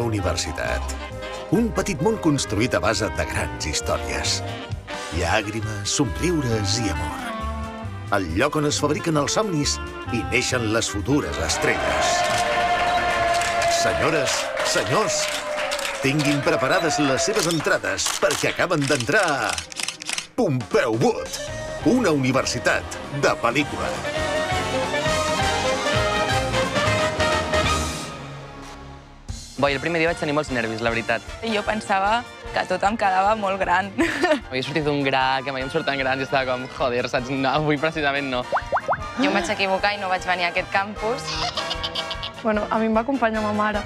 universitat. Un petit món construït a base de grans històries. Llàgrimes, somriures i amor. El lloc on es fabriquen els somnis i neixen les futures estrelles. Senyores, senyors, tinguin preparades les seves entrades perquè acaben d'entrar a Pompeu Wood, una universitat de pel·lícula. El primer dia vaig tenir molts nervis, la veritat. Jo pensava que tot em quedava molt gran. Havia sortit d'un gra, que mai em surt tan gran, i estava com, joder, saps? No, avui precisament no. Jo em vaig equivocar i no vaig venir a aquest campus. Bueno, a mi em va acompanyar ma mare.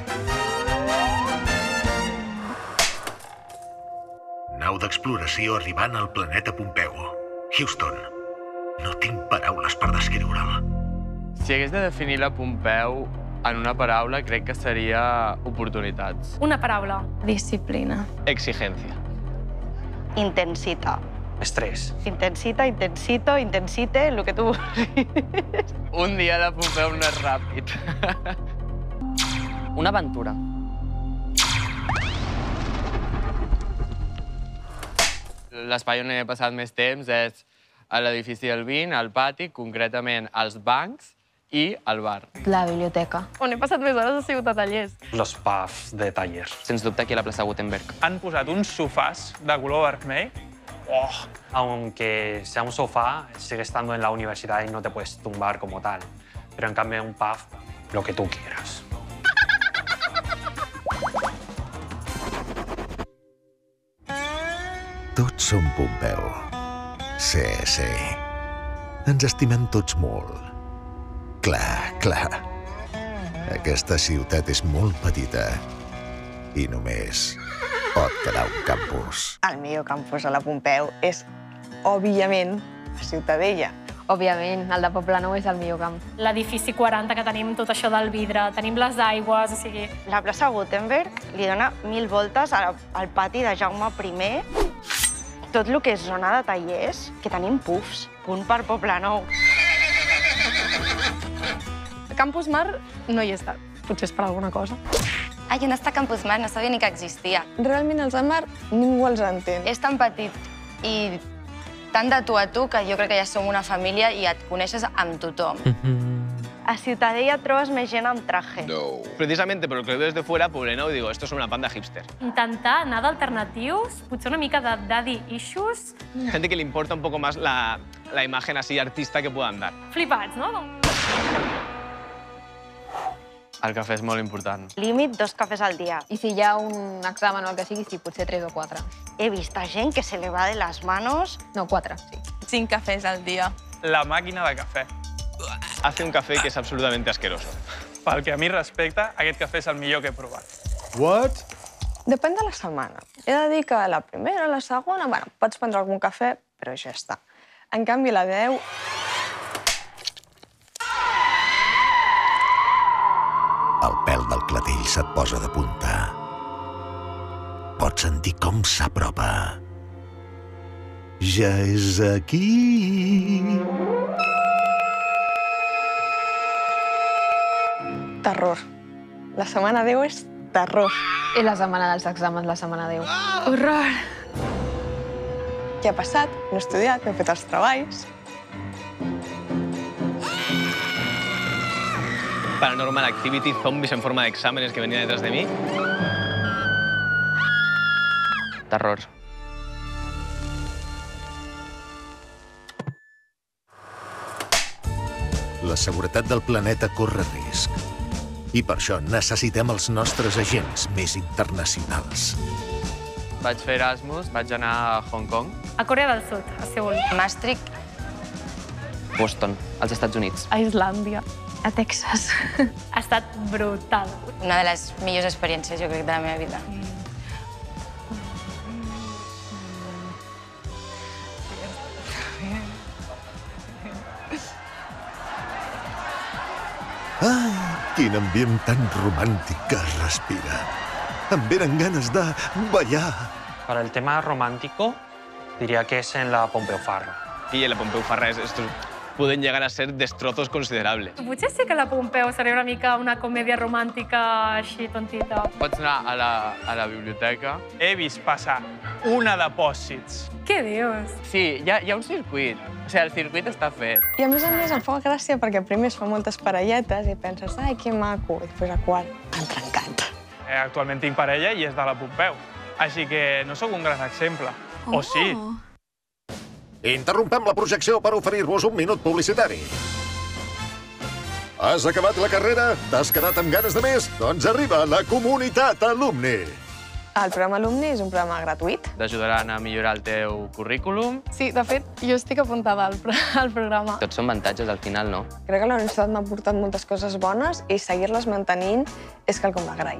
Nau d'exploració arribant al planeta Pompeu. Houston, no tinc paraules per descriure'l. Si hagués de definir la Pompeu en una paraula, crec que seria oportunitats. Una paraula. Disciplina. Exigència. Intensita. Estrès. Intensita, intensito, intensite, el que tu vulguis. Un dia a la Pompeu no és ràpid. Una aventura. L'espai on he passat més temps és a l'edifici del Vint, al pati, concretament als bancs i al bar. La biblioteca. On he passat més hores ha sigut a tallers. Los pubs de tallers. Sens dubte aquí a la plaça Gutenberg. Han posat uns sofàs de color vermell. Aunque sea un sofá, sigue estando en la universidad y no te puedes tumbar como tal. Pero en cambio en un pub, lo que tú quieras. Tots som Pompeu. Sí, sí. Ens estimem tots molt. Clar, clar. Aquesta ciutat és molt petita i només pot quedar un campus. El millor campus a la Pompeu és, òbviament, a Ciutadella. Òbviament, el de Poblenou és el millor camp. L'edifici 40, que tenim tot això del vidre, tenim les aigües, o sigui... La plaça Gutenberg li dona 1000 voltes al pati de Jaume I. Tot el que és zona de tallers, que tenim pufs, punt per Poblenou. A Campus Mar no hi he estat. Potser és per alguna cosa. Ai, on està Campus Mar? No sabia ni que existia. Realment els del mar ningú els entén. És tan petit i tan de tu a tu que jo crec que ja som una família i et coneixes amb tothom. A Ciutadella trobes més gent amb traje. Precisamente por lo que veo desde fuera, Poblenou, digo, esto es una banda hipster. Intentar anar d'alternatius, potser una mica de daddy issues. Gente que le importa un poco más la imagen así artista que puedan dar. Flipats, no? El cafè és molt important. Límit 2 cafès al dia. I si hi ha un examen o el que sigui, sí, potser 3 o 4. He vist a gent que se le va de les manos. No, 4, sí. 5 cafès al dia. La màquina de cafè. Hace un café que es absolutamente asqueroso. Pel que a mi respecta, aquest cafè és el millor que he provat. What? Depèn de la setmana. He de dir que la primera, la segona, bueno, pots prendre algun cafè, però ja està. En canvi, la 10... El pèl del clatell se't posa de punta. Pots sentir com s'apropa. Ja és aquí. Terror. La setmana 10 és terror. I la setmana dels exàmens, la setmana 10. Horror! Què ha passat? No he estudiat, no he fet els treballs. Paranormal Activity, zombies en forma de exámenes que venían detrás de mí. Terror. La seguretat del planeta corre risc. I per això necessitem els nostres agents més internacionals. Vaig fer Erasmus, vaig anar a Hong Kong. A Corea del Sud, a Seul. Maastricht. Boston, als Estats Units. A Islàndia. A Texas. Ha estat brutal. Una de les millors experiències, jo crec, de la meva vida. Ai, quin ambient tan romàntic que es respira. Em venen ganes de ballar. Para el tema romántico, diría que es en la Pompeu Fabra. Y en la Pompeu Fabra esto pueden llegar a ser destrozos considerables. Potser sí que la Pompeu seria una mica una comèdia romàntica així tontita. Pots anar a la biblioteca. He vist passar una de pòssits. Què dius? Sí, hi ha un circuit. O sigui, el circuit està fet. I a més em fa gràcia perquè primer es fa moltes parelletes i penses, ai, que maco, i després a quart han trencat. Actualment tinc parella i és de la Pompeu, així que no sóc un gran exemple. O sí. Interrompem la projecció per oferir-vos un minut publicitari. Has acabat la carrera? T'has quedat amb ganes de més? Doncs arriba la Comunitat Alumni. El programa Alumni és un programa gratuït. T'ajudaran a millorar el teu currículum. Sí, de fet, jo estic apuntada al programa. Tots són avantatges al final, no? Crec que la universitat m'ha portat moltes coses bones i seguir-les mantenint és quelcom d'agrair.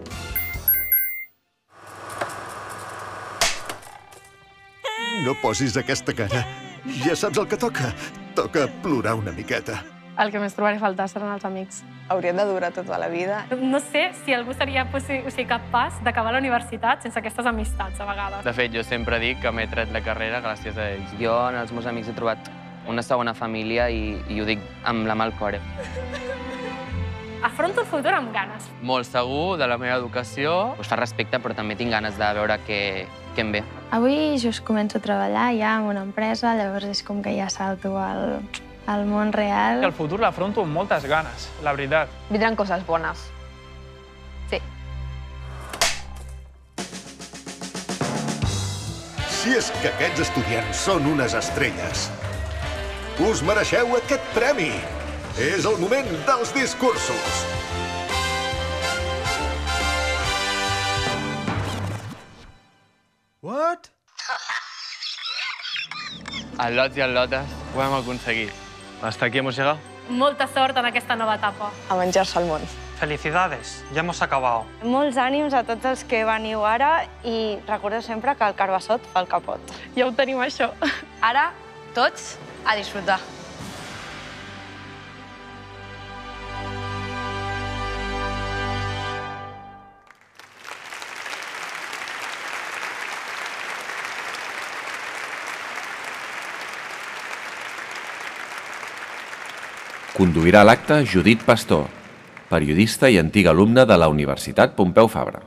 No posis aquesta cara. Ja saps el que toca. Toca plorar una miqueta. El que més trobaré a faltar seran els amics. Haurien de durar tota la vida. No sé si algú seria capaç d'acabar la universitat sense aquestes amistats, a vegades. De fet, jo sempre dic que m'he tret la carrera gràcies a ells. Jo en els meus amics he trobat una segona família i ho dic amb la mà al cor. Afronto el futur amb ganes. Molt segur de la meva educació. Us fa respecte, però també tinc ganes de veure què em ve. Avui just començo a treballar ja en una empresa, llavors és com que ja salto al món real. El futur l'afronto amb moltes ganes, la veritat. Vindran coses bones. Sí. Si és que aquests estudiants són unes estrelles, us mereixeu aquest premi. És el moment dels discursos. What? El Lots i el Lotes ho hem aconseguit. Hasta aquí hemos llegado. Molta sort en aquesta nova etapa. A menjar-se el món. Felicidades, ya hemos acabado. Molts ànims a tots els que veniu ara i recordeu sempre que el carbassot fa el capot. Ja ho tenim, això. Ara, tots a disfrutar. Conduirà l'acte Judit Pastor, periodista i antiga alumna de la Universitat Pompeu Fabra.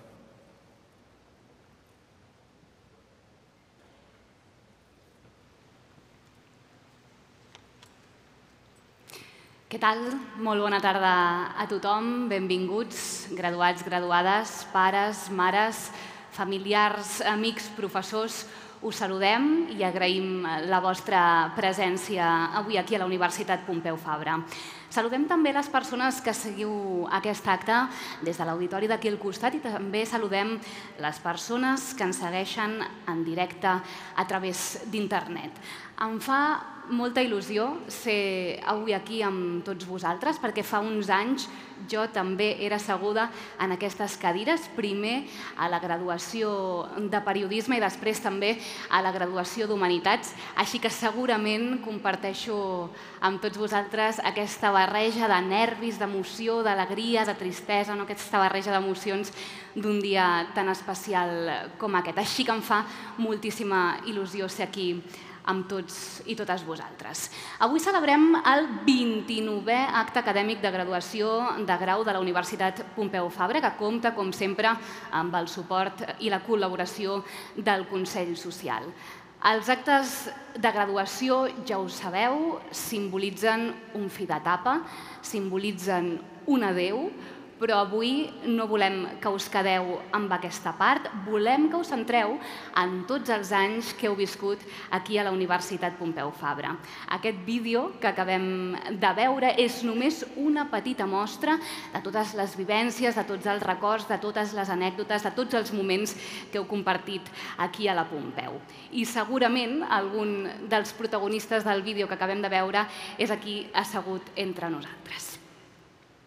Què tal? Molt bona tarda a tothom. Benvinguts, graduats, graduades, pares, mares, familiars, amics, professors. Us saludem i agraïm la vostra presència avui aquí a la Universitat Pompeu Fabra. Saludem també les persones que seguiu aquest acte des de l'auditori d'aquí al costat i també saludem les persones que ens segueixen en directe a través d'internet. Em fa molta il·lusió ser avui aquí amb tots vosaltres perquè fa uns anys jo també era asseguda en aquestes cadires, primer a la graduació de Periodisme i després també a la graduació d'Humanitats, així que segurament comparteixo amb tots vosaltres aquesta barreja de nervis, d'emoció, d'alegria, de tristesa, aquesta barreja d'emocions d'un dia tan especial com aquest. Així que em fa moltíssima il·lusió ser aquí amb tots i totes vosaltres. Avui celebrem el 29è acte acadèmic de graduació de grau de la Universitat Pompeu Fabra, que compta, com sempre, amb el suport i la col·laboració del Consell Social. Els actes de graduació, ja ho sabeu, simbolitzen un fi d'etapa, simbolitzen un adéu, però avui no volem que us quedeu amb aquesta part, volem que us centreu en tots els anys que heu viscut aquí a la Universitat Pompeu Fabra. Aquest vídeo que acabem de veure és només una petita mostra de totes les vivències, de tots els records, de totes les anècdotes, de tots els moments que heu compartit aquí a la Pompeu. I segurament algun dels protagonistes del vídeo que acabem de veure és aquí assegut entre nosaltres.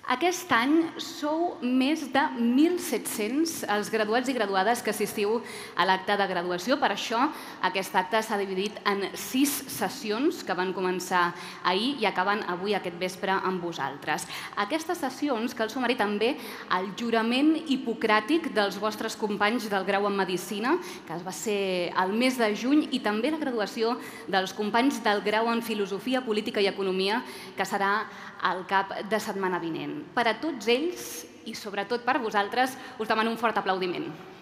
Aquest any sou més de 1.700 els graduats i graduades que assistiu a l'acte de graduació. Per això, aquest acte s'ha dividit en 6 sessions que van començar ahir i acaben avui aquest vespre amb vosaltres. Aquestes sessions cal sumar-hi també el jurament hipocràtic dels vostres companys del grau en Medicina, que va ser el mes de juny, i també la graduació dels companys del grau en Filosofia, Política i Economia, que serà al cap de setmana vinent. Per a tots ells, i sobretot per vosaltres, us demano un fort aplaudiment.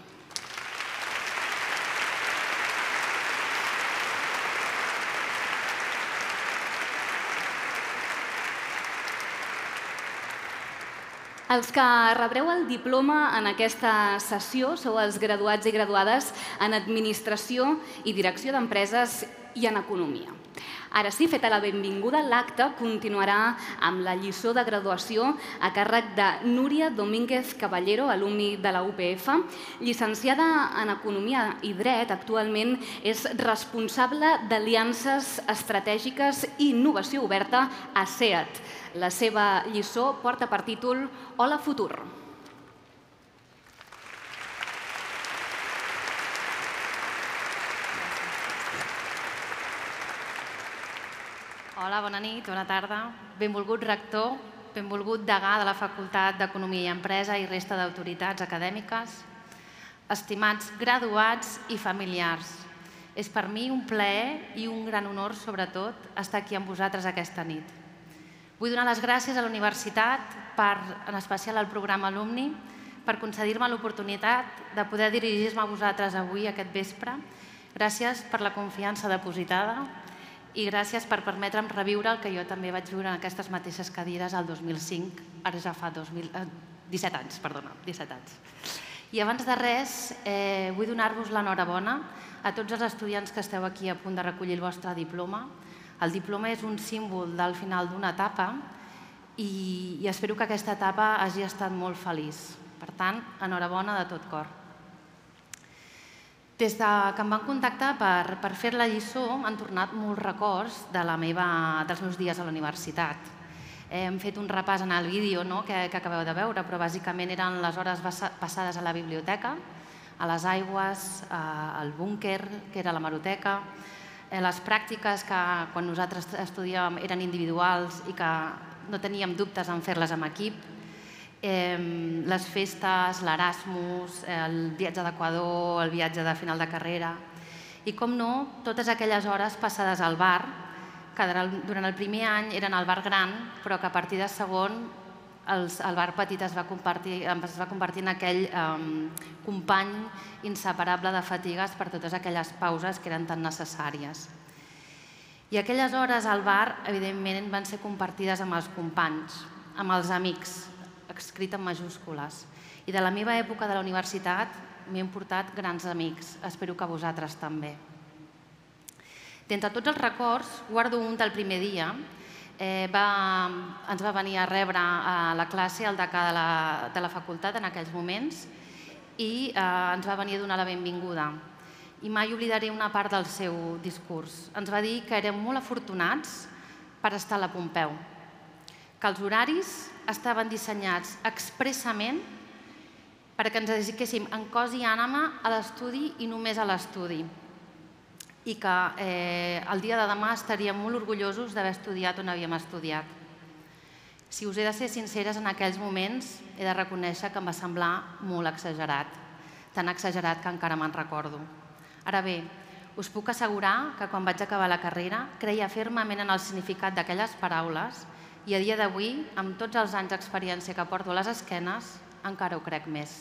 Els que rebreu el diploma en aquesta sessió sou els graduats i graduades en Administració i Direcció d'Empreses i en Economia. Ara sí, feta la benvinguda, l'acte continuarà amb la lliçó de graduació a càrrec de Núria Domínguez Caballero, alumni de la UPF. Llicenciada en Economia i Dret, actualment és responsable d'Aliances Estratègiques i Innovació Oberta a SEAT. La seva lliçó porta per títol Hola Futur. Hola, bona nit, bona tarda. Benvolgut rector, benvolgut degà de la Facultat d'Economia i Empresa i resta d'autoritats acadèmiques, estimats graduats i familiars. És per mi un plaer i un gran honor, sobretot, estar aquí amb vosaltres aquesta nit. Vull donar les gràcies a la universitat, en especial al programa Alumni, per concedir-me l'oportunitat de poder dirigir-me a vosaltres avui, aquest vespre. Gràcies per la confiança depositada i gràcies per permetre'm reviure el que jo també vaig viure en aquestes mateixes cadires el 2005, ara ja fa 17 anys, perdona, 17 anys. I abans de res, vull donar-vos l'enhorabona a tots els estudiants que esteu aquí a punt de recollir el vostre diploma. El diploma és un símbol del final d'una etapa i espero que aquesta etapa hagi estat molt feliç. Per tant, enhorabona de tot cor. Des que em van contactar per fer la lliçó han tornat molts records dels meus dies a la universitat. Hem fet un repàs en el vídeo que acabeu de veure, però bàsicament eren les hores passades a la biblioteca, a les aigües, al búnquer, que era la hemeroteca, les pràctiques que quan nosaltres estudiàvem eren individuals i que no teníem dubtes en fer-les amb equip, les festes, l'Erasmus, el viatge d'Equador, el viatge de final de carrera i, com no, totes aquelles hores passades al bar, que durant el primer any eren al bar gran, però que a partir de segon el bar petit es va convertir en aquell company inseparable de fatigues per totes aquelles pauses que eren tan necessàries. I aquelles hores al bar, evidentment, van ser compartides amb els companys, amb els amics, escrit en majúscules. I de la meva època de la universitat m'he portat grans amics. Espero que vosaltres també. D'entre tots els records, guardo un del primer dia. Ens va venir a rebre a la classe el decà de la facultat en aquells moments i ens va venir a donar la benvinguda. I mai oblidaré una part del seu discurs. Ens va dir que érem molt afortunats per estar a la Pompeu, que els horaris estaven dissenyats expressament perquè ens dediquéssim en cos i ànima a l'estudi i només a l'estudi. I que el dia de demà estaríem molt orgullosos d'haver estudiat on havíem estudiat. Si us he de ser sinceres, en aquells moments he de reconèixer que em va semblar molt exagerat, tan exagerat que encara me'n recordo. Ara bé, us puc assegurar que quan vaig acabar la carrera creia fermament en el significat d'aquelles paraules i a dia d'avui, amb tots els anys d'experiència que porto a les esquenes, encara ho crec més.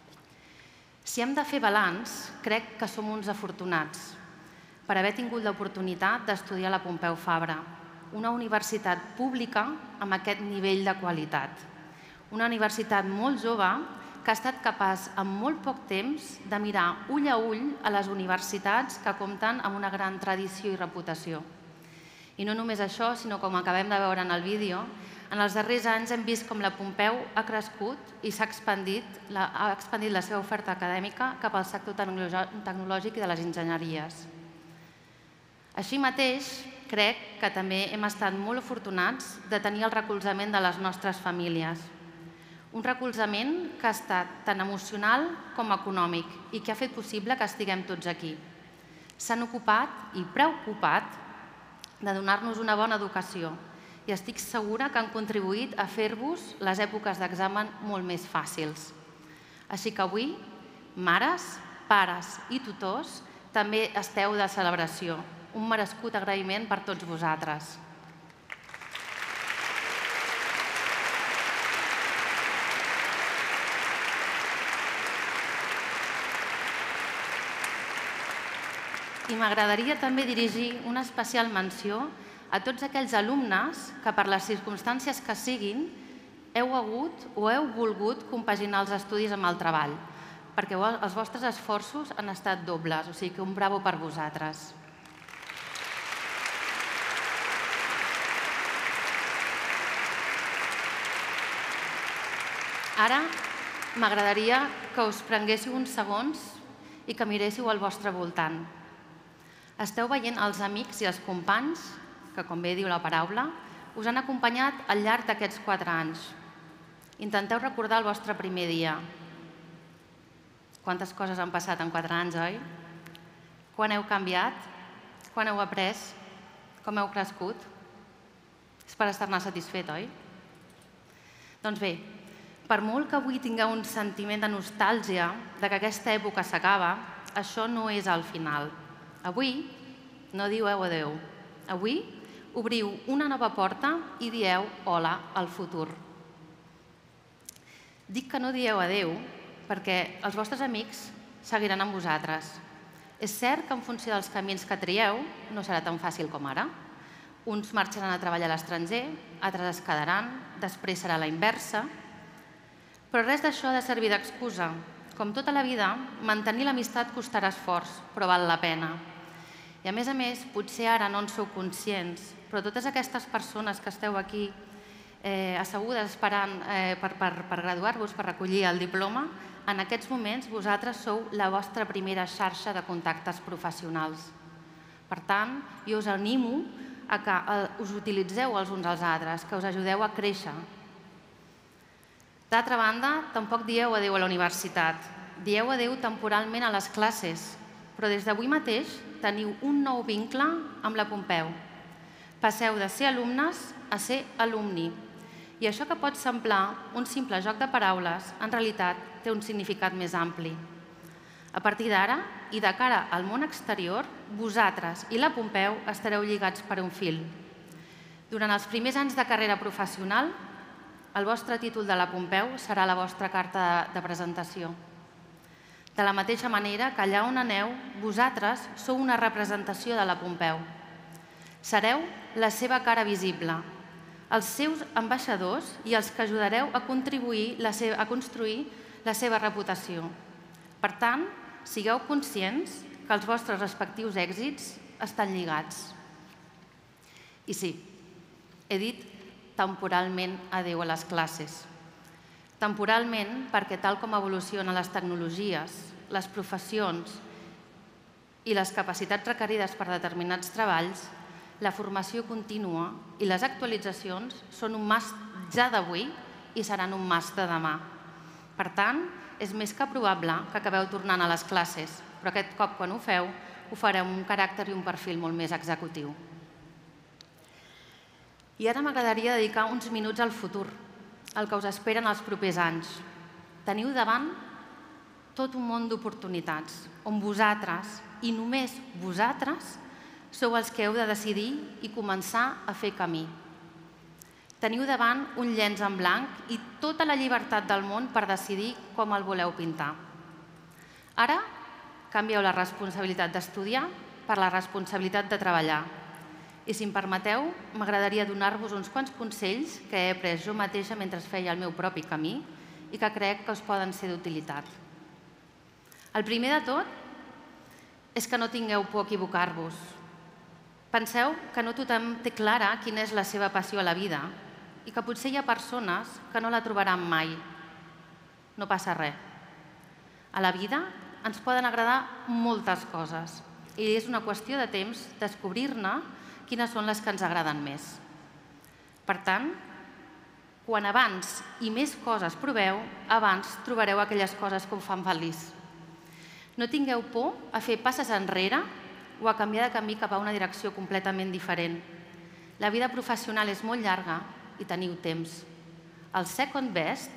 Si hem de fer balanç, crec que som uns afortunats per haver tingut l'oportunitat d'estudiar a la Pompeu Fabra, una universitat pública amb aquest nivell de qualitat. Una universitat molt jove que ha estat capaç en molt poc temps de mirar ull a ull a les universitats que compten amb una gran tradició i reputació. I no només això, sinó com acabem de veure en el vídeo, en els darrers anys hem vist com la Pompeu ha crescut i ha expandit la seva oferta acadèmica cap al sector tecnològic i de les enginyeries. Així mateix, crec que també hem estat molt afortunats de tenir el recolzament de les nostres famílies. Un recolzament que ha estat tant emocional com econòmic i que ha fet possible que estiguem tots aquí. S'han ocupat i preocupat de donar-nos una bona educació i estic segura que han contribuït a fer-vos les èpoques d'examen molt més fàcils. Així que avui, mares, pares i tutors també esteu de celebració. Un merescut agraïment per tots vosaltres. I m'agradaria també dirigir una especial menció a tots aquells alumnes que, per les circumstàncies que siguin, heu hagut o heu volgut compaginar els estudis amb el treball, perquè els vostres esforços han estat dobles, o sigui que un bravo per vosaltres. Ara m'agradaria que us prenguéssiu uns segons i que miréssiu al vostre voltant. Esteu veient els amics i els companys que, com bé diu la paraula, us han acompanyat al llarg d'aquests 4 anys. Intenteu recordar el vostre primer dia. Quantes coses han passat en 4 anys, oi? Quan heu canviat? Quan heu après? Com heu crescut? És per estar-ne satisfet, oi? Doncs bé, per molt que avui tingueu un sentiment de nostàlgia de que aquesta època s'acaba, això no és el final. Avui no dieu adeu. Avui obriu una nova porta i dieu hola al futur. Dic que no dieu adeu perquè els vostres amics seguiran amb vosaltres. És cert que en funció dels camins que trieu no serà tan fàcil com ara. Uns marxaran a treballar a l'estranger, altres es quedaran, després serà la inversa. Però res d'això ha de servir d'excusa. Com tota la vida, mantenir l'amistat costarà esforç, però val la pena. I a més, potser ara no en sou conscients, però totes aquestes persones que esteu aquí assegudes esperant per graduar-vos, per recollir el diploma, en aquests moments vosaltres sou la vostra primera xarxa de contactes professionals. Per tant, jo us animo a que us utilitzeu els uns als altres, que us ajudeu a créixer. D'altra banda, tampoc dieu adeu a la universitat. Dieu adeu temporalment a les classes, però des d'avui mateix teniu un nou vincle amb la Pompeu. Passeu de ser alumnes a ser alumni. I això que pot semblar un simple joc de paraules, en realitat té un significat més ampli. A partir d'ara, i de cara al món exterior, vosaltres i la Pompeu estareu lligats per un fil. Durant els primers anys de carrera professional, el vostre títol de la Pompeu serà la vostra carta de presentació. De la mateixa manera que allà on aneu, vosaltres sou una representació de la Pompeu. Sereu la seva cara visible, els seus ambaixadors i els que ajudareu a contribuir a construir la seva reputació. Per tant, sigueu conscients que els vostres respectius èxits estan lligats. I sí, he dit temporalment adeu a les classes. Temporalment perquè tal com evolucionen les tecnologies, les professions i les capacitats requerides per determinats treballs, la formació contínua i les actualitzacions són un must ja d'avui i seran un must de demà. Per tant, és més que probable que acabeu tornant a les classes, però aquest cop quan ho feu, ho fareu amb un caràcter i un perfil molt més executiu. I ara m'agradaria dedicar uns minuts al futur, al que us esperen els propers anys. Teniu davant tot un món d'oportunitats, on vosaltres, i només vosaltres, sou els que heu de decidir i començar a fer camí. Teniu davant un llenç en blanc i tota la llibertat del món per decidir com el voleu pintar. Ara, canvieu la responsabilitat d'estudiar per la responsabilitat de treballar. I si em permeteu, m'agradaria donar-vos uns quants consells que he après jo mateixa mentre feia el meu propi camí i que crec que us poden ser d'utilitat. El primer de tot és que no tingueu por a equivocar-vos. Penseu que no tothom té clara quina és la seva passió a la vida i que potser hi ha persones que no la trobaran mai. No passa res. A la vida ens poden agradar moltes coses i és una qüestió de temps descobrir-ne quines són les que ens agraden més. Per tant, quan abans i més coses proveu, abans trobareu aquelles coses que us fan feliç. No tingueu por a fer passes enrere o a canviar de camí cap a una direcció completament diferent. La vida professional és molt llarga i teniu temps. Els second best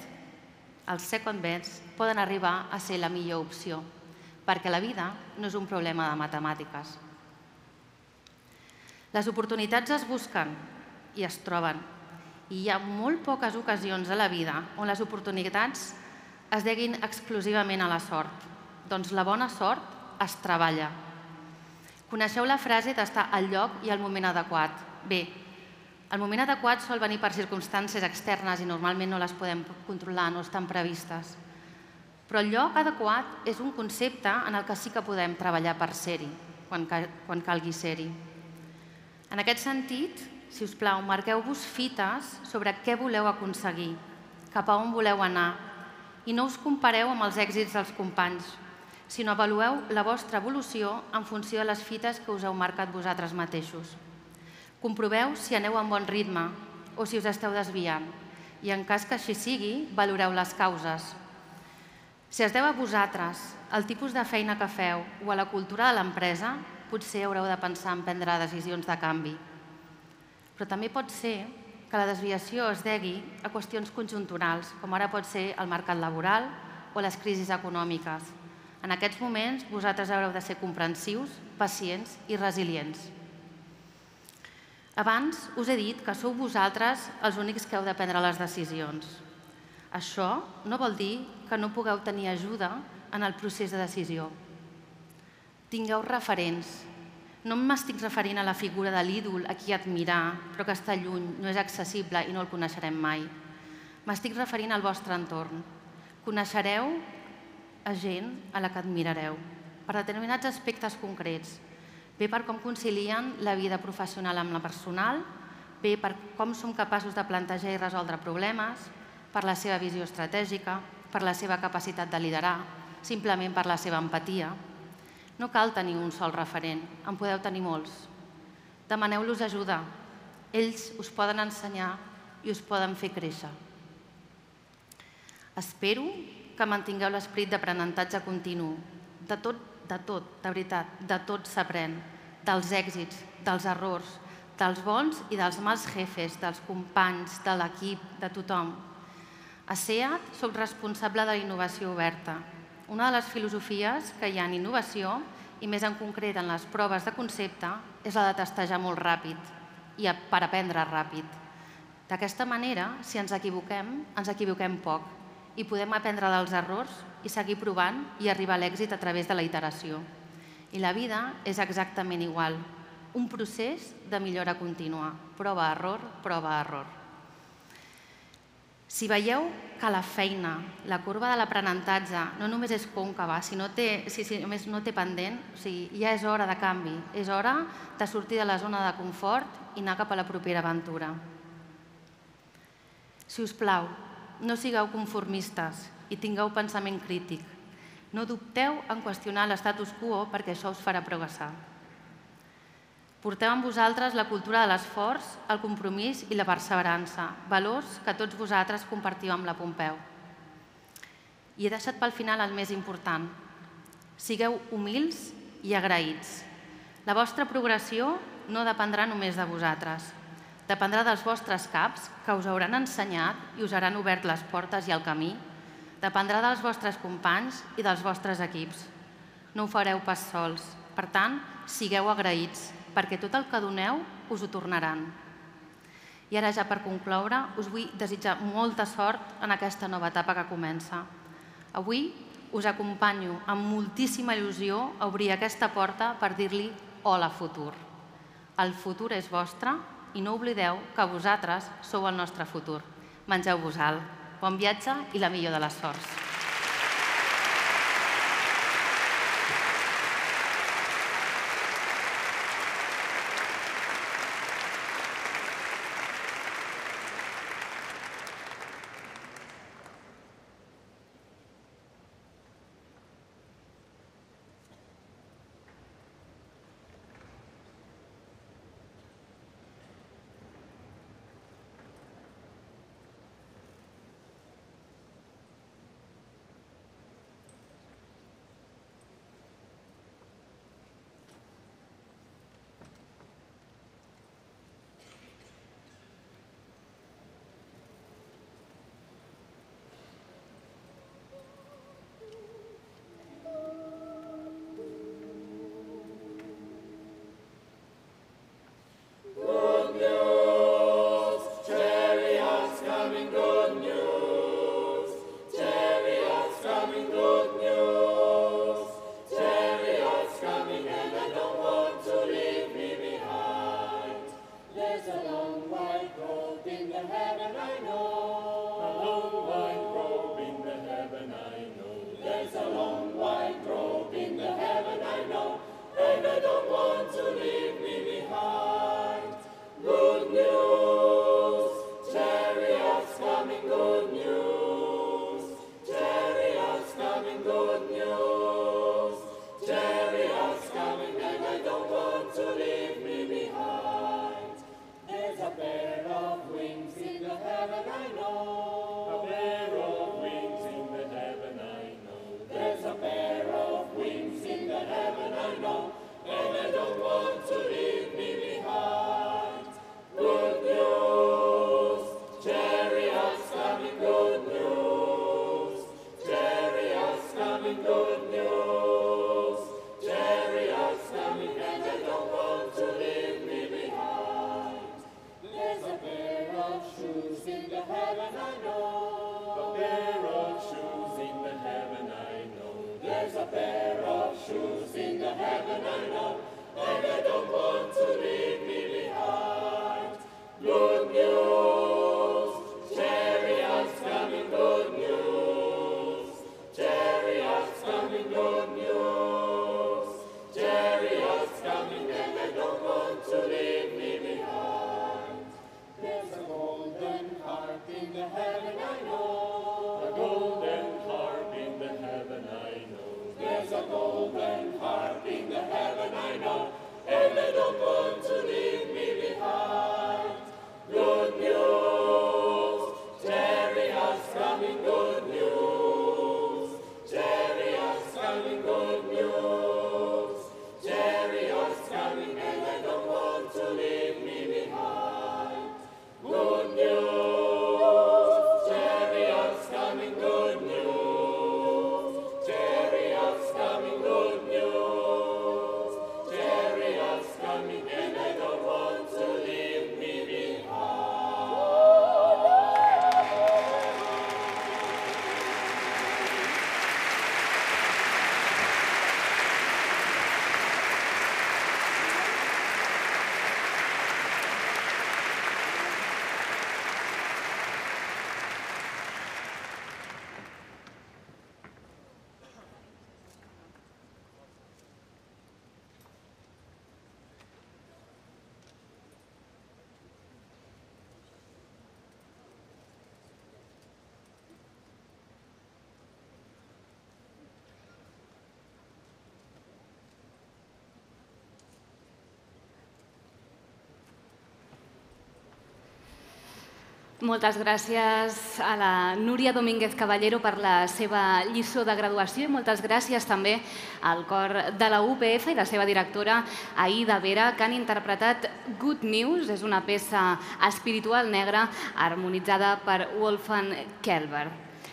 poden arribar a ser la millor opció, perquè la vida no és un problema de matemàtiques. Les oportunitats es busquen i es troben, i hi ha molt poques ocasions a la vida on les oportunitats es deguin exclusivament a la sort. Doncs la bona sort es treballa. Coneixeu la frase d'estar al lloc i al moment adequat. Bé, el moment adequat sol venir per circumstàncies externes i normalment no les podem controlar, no estan previstes. Però el lloc adequat és un concepte en el que sí que podem treballar per ser-hi, quan calgui ser-hi. En aquest sentit, si us plau, marqueu-vos fites sobre què voleu aconseguir, cap a on voleu anar, i no us compareu amb els èxits dels companys, sinó avalueu la vostra evolució en funció de les fites que us heu marcat vosaltres mateixos. Comproveu si aneu en bon ritme o si us esteu desviant, i en cas que així sigui, valoreu les causes. Si es deu a vosaltres, al tipus de feina que feu o a la cultura de l'empresa, potser haureu de pensar en prendre decisions de canvi. Però també pot ser que la desviació es degui a qüestions conjunturals, com ara pot ser el mercat laboral o les crisis econòmiques. En aquests moments, vosaltres haureu de ser comprensius, pacients i resilients. Abans us he dit que sou vosaltres els únics que heu de prendre les decisions. Això no vol dir que no pugueu tenir ajuda en el procés de decisió. Tingueu referents. No m'estic referint a la figura de l'ídol a qui admirar, però que està lluny, no és accessible i no el coneixerem mai. M'estic referint al vostre entorn. Coneixereu a gent a la que admirareu, per determinats aspectes concrets, bé per com concilien la vida professional amb la personal, bé per com som capaços de plantejar i resoldre problemes, per la seva visió estratègica, per la seva capacitat de liderar, simplement per la seva empatia. No cal tenir un sol referent, en podeu tenir molts. Demaneu-los ajuda. Ells us poden ensenyar i us poden fer créixer. Espero que mantingueu l'esperit d'aprenentatge continu. De tot, de veritat, de tot s'aprèn. Dels èxits, dels errors, dels bons i dels mals jefes, dels companys, de l'equip, de tothom. A SEAT soc responsable de la innovació oberta. Una de les filosofies que hi ha en innovació, i més en concret en les proves de concepte, és la de testejar molt ràpid i per aprendre ràpid. D'aquesta manera, si ens equivoquem poc i podem aprendre dels errors i seguir provant i arribar a l'èxit a través de la iteració. I la vida és exactament igual, un procés de millora contínua, prova-error, prova-error. Si veieu que la feina, la corba de l'aprenentatge, no només és còncava, sinó que no té pendent, ja és hora de canvi, és hora de sortir de la zona de confort i anar cap a la propera aventura. Si us plau, no sigueu conformistes i tingueu pensament crític. No dubteu en qüestionar l'estatus quo perquè això us farà progressar. Porteu amb vosaltres la cultura de l'esforç, el compromís i la perseverança, valors que tots vosaltres compartiu amb la Pompeu. I he deixat pel final el més important. Sigueu humils i agraïts. La vostra progressió no dependrà només de vosaltres. Dependrà dels vostres caps, que us hauran ensenyat i us hauran obert les portes i el camí. Dependrà dels vostres companys i dels vostres equips. No ho fareu pas sols. Per tant, sigueu agraïts, perquè tot el que doneu us ho tornaran. I ara ja per concloure, us vull desitjar molta sort en aquesta nova etapa que comença. Avui us acompanyo amb moltíssima il·lusió a obrir aquesta porta per dir-li hola futur. El futur és vostre i no oblideu que vosaltres sou el nostre futur. Mengeu-vos-el. Bon viatge i la millor de les sorts. Moltes gràcies a la Núria Domínguez Caballero per la seva lliçó de graduació i moltes gràcies també al cor de la UPF i la seva directora Aida Vera, que han interpretat Good News, és una peça espiritual negra harmonitzada per Wolfgang Kelber.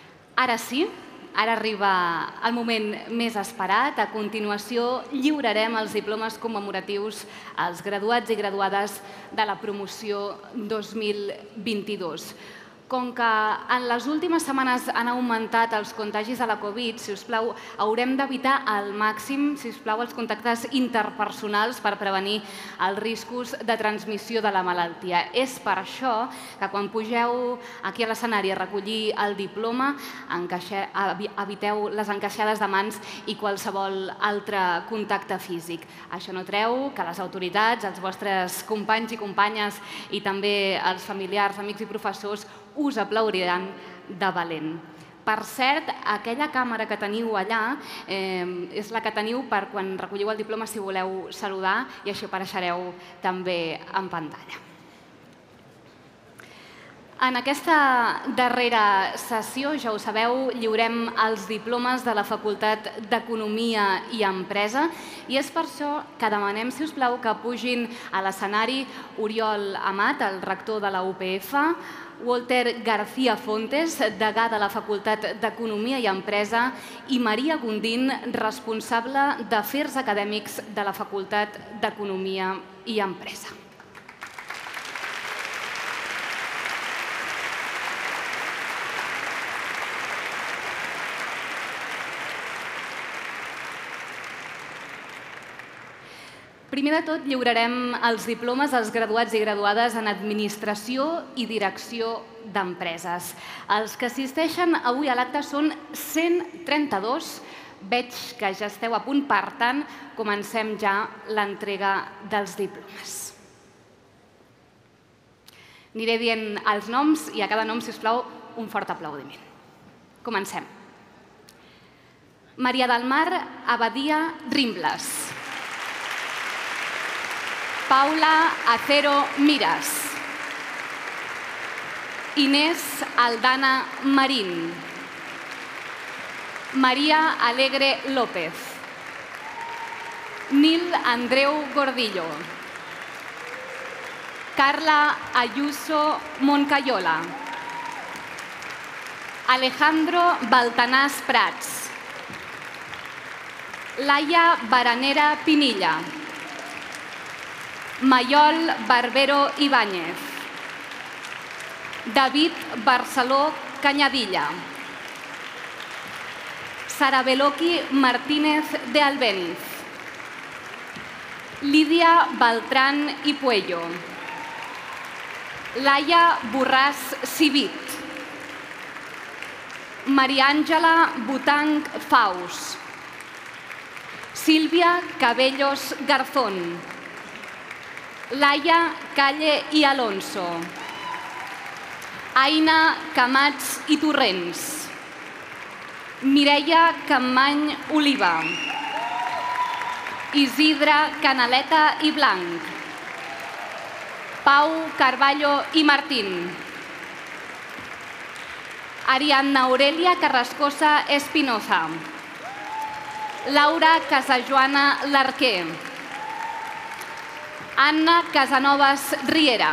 Ara sí, ara arriba el moment més esperat. A continuació lliurarem els diplomes commemoratius als graduats i graduades de la promoció 2022. Com que en les últimes setmanes han augmentat els contagis de la Covid, si us plau, haurem d'evitar al màxim, si us plau, els contactes interpersonals per prevenir els riscos de transmissió de la malaltia. És per això que quan pugeu aquí a l'escenari a recollir el diploma, eviteu les encaixades de mans i qualsevol altre contacte físic. Això no treu que les autoritats, els vostres companys i companyes i també els familiars, amics i professors us aplaudiran de valent. Per cert, aquella càmera que teniu allà és la que teniu per quan recolliu el diploma si voleu saludar i així apareixereu també en pantalla. En aquesta darrera sessió, ja ho sabeu, lliurem els diplomes de la Facultat d'Economia i Empresa i és per això que demanem, si us plau, que pugin a l'escenari Oriol Amat, el rector de la UPF, Walter García Fontes, degà de la Facultat d'Economia i Empresa, i Maria Gundín, responsable d'Afers Acadèmics de la Facultat d'Economia i Empresa. Primer de tot, lliurarem els diplomes als graduats i graduades en Administració i Direcció d'Empreses. Els que assisteixen avui a l'acte són 132, Veig que ja esteu a punt, per tant, comencem ja l'entrega dels diplomes. Aniré dient els noms i a cada nom, si us plau, un fort aplaudiment. Comencem. Maria del Mar Abadia Rimbles. Paula Acero Miras. Inés Aldana Marín. María Alegre López. Nil Andreu Gordillo. Carla Ayuso Moncayola. Alejandro Baltanás Prats. Laia Baranera Pinilla. Mayol Barbero Ibáñez. David Barceló Cañadilla. Sarabeloki Martínez de Albéniz. Lidia Beltrán y Puello. Laia Borràs Civit. Maria Àngela Butang Faus. Sílvia Cabellos Garzón. Laia Calle i Alonso. Aina Camats i Torrents. Mireia Campmany Oliva. Isidre Canaleta i Blanc. Pau Carballo i Martín. Ariadna Aurelia Carrascosa Espinoza. Laura Casajoana Larquer. Anna Casanovas Riera.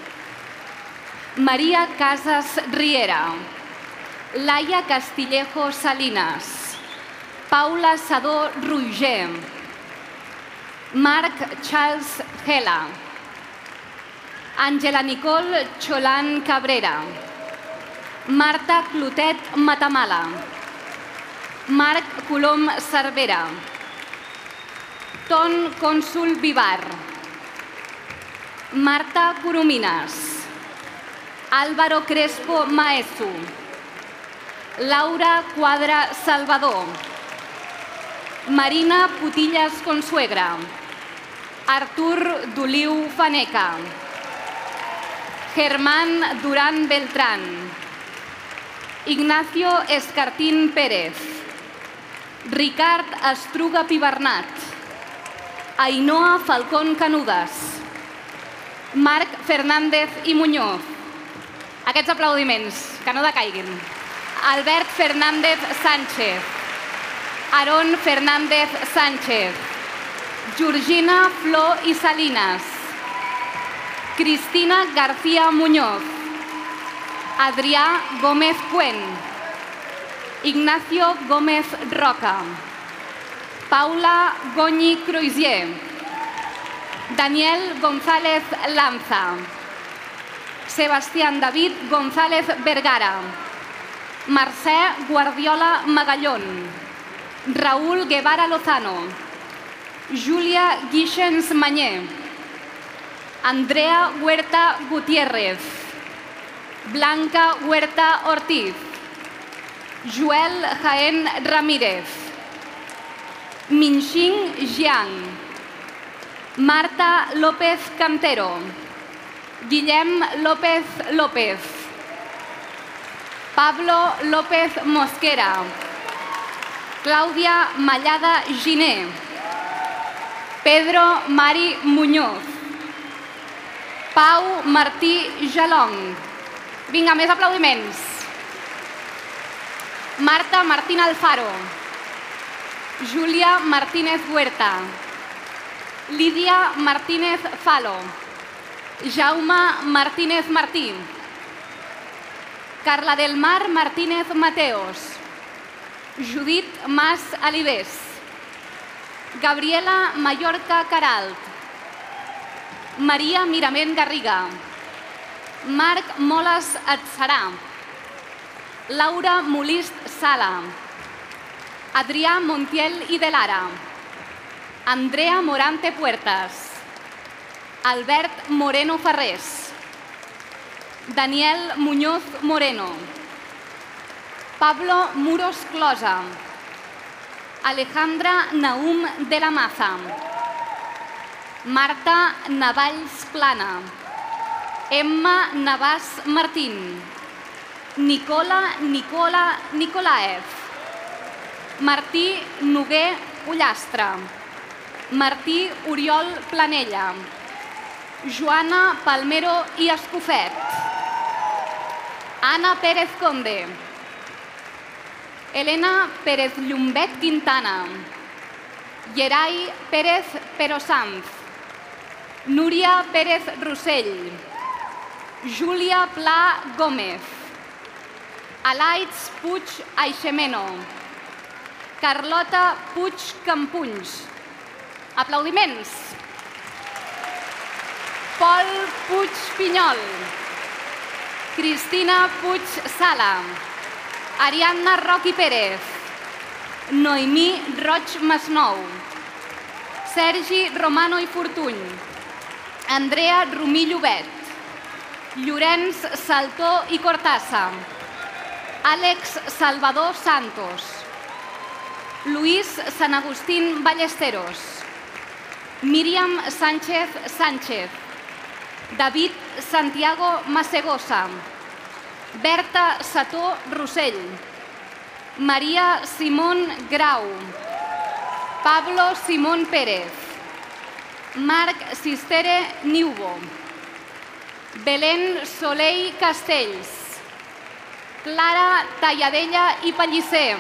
Maria Casas Riera. Laia Castillejo Salinas. Paula Sadó Roger. Marc Charles Gela. Àngela Nicole Cholán Cabrera. Marta Clotet Matamala. Marc Colom Cervera. Ton Cònsul Vivar. Marta Coromines. Álvaro Crespo Maezu. Laura Quadra Salvador. Marina Putillas Consuegra. Artur Doliu Faneca. Germán Durán Beltrán. Ignacio Escartín Pérez. Ricard Estruga Pibernat. Ainhoa Falcón Canudas. Marc Fernández i Muñoz. Aquests aplaudiments, que no decaiguin. Albert Fernández Sánchez. Aarón Fernández Sánchez. Georgina Flor i Salinas. Cristina García Muñoz. Adrià Gómez Cuen. Ignacio Gómez Roca. Paula Goñi Croisier. Daniel González Lanza. Sebastián David González Vergara. Mercè Guardiola Magallón. Raúl Guevara Lozano. Júlia Guixens Mañé. Andrea Huerta Gutiérrez. Blanca Huerta Ortiz. Joel Jaén Ramírez. Minxing Jiang. Marta López Cantero. Guillem López López. Pablo López Mosquera. Clàudia Mallada Giné. Pedro Mari Muñoz. Pau Martí Jalong. Vinga, més aplaudiments. Marta Martín Alfaro. Júlia Martínez Huerta. Lídia Martínez Falo. Jaume Martínez Martí. Carla del Mar Martínez Mateos. Judit Mas Alibés. Gabriela Mallorca Caralt. Maria Mirament Garriga. Marc Moles Atzarà. Laura Molist Sala. Adrià Montiel i de Lara. Andrea Morante Puertas. Albert Moreno Ferrés. Daniel Muñoz Moreno. Pablo Muros Closa. Alejandra Naum de la Maza. Marta Navalls Plana. Emma Navàs Martín. Nicola Nicolaev. Martí Noguer Ullastre. Martí Oriol Planella. Joana Palmero i Escofet. Ana Pérez Conde. Elena Pérez Llumbet Quintana. Yeray Pérez Perosanz. Núria Pérez Rossell. Júlia Pla Gómez. Alaitz Puig Aixemeno. Carlota Puig Campunys. Aplaudiments. Pol Puig Pinyol. Cristina Puig Sala. Ariadna Roqui Pérez. Noemí Roig Masnou. Sergi Romano i Fortuny. Andrea Romí Llobet. Llorenç Saltó i Cortassa. Àlex Salvador Santos. Luis San Agustín Ballesteros. Míriam Sánchez Sánchez. David Santiago Masegosa. Berta Sató Rossell. Maria Simón Grau. Pablo Simón Pérez. Marc Sistere Niubo. Belén Soleil Castells. Clara Talladella i Pellicer.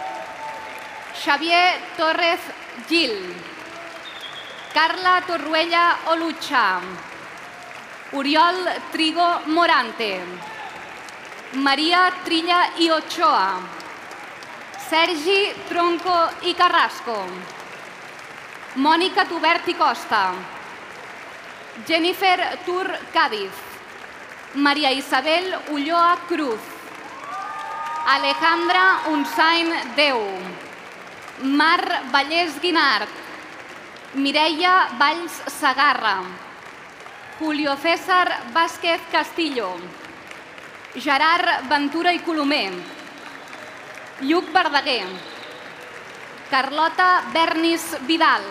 Xavier Torres Gil. Carla Torruella Olucha. Oriol Trigo Morante. Maria Trilla i Ochoa. Sergi Tronco i Carrasco. Mònica Tubert i Costa. Jennifer Tur Cádiz. Maria Isabel Ulloa Cruz. Alejandra Unsain Deu. Mar Vallès Guinart. Mireia Valls Sagarra. Julio César Vázquez Castillo. Gerard Ventura i Colomer. Lluc Verdaguer. Carlota Bernis Vidal.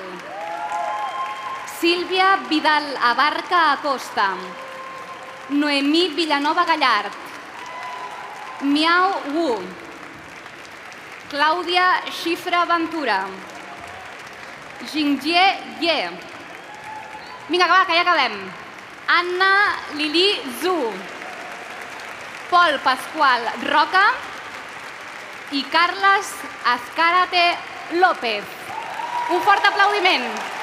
Sílvia Vidal Abarca Acosta. Noemí Villanova Gallart. Miau Wu. Clàudia Xifra Ventura. Jingjie Ye. Vinga, va, que ja acabem. Anna Lili Zhu. Pol Pasqual Roca i Carles Azcárate López. Un fort aplaudiment.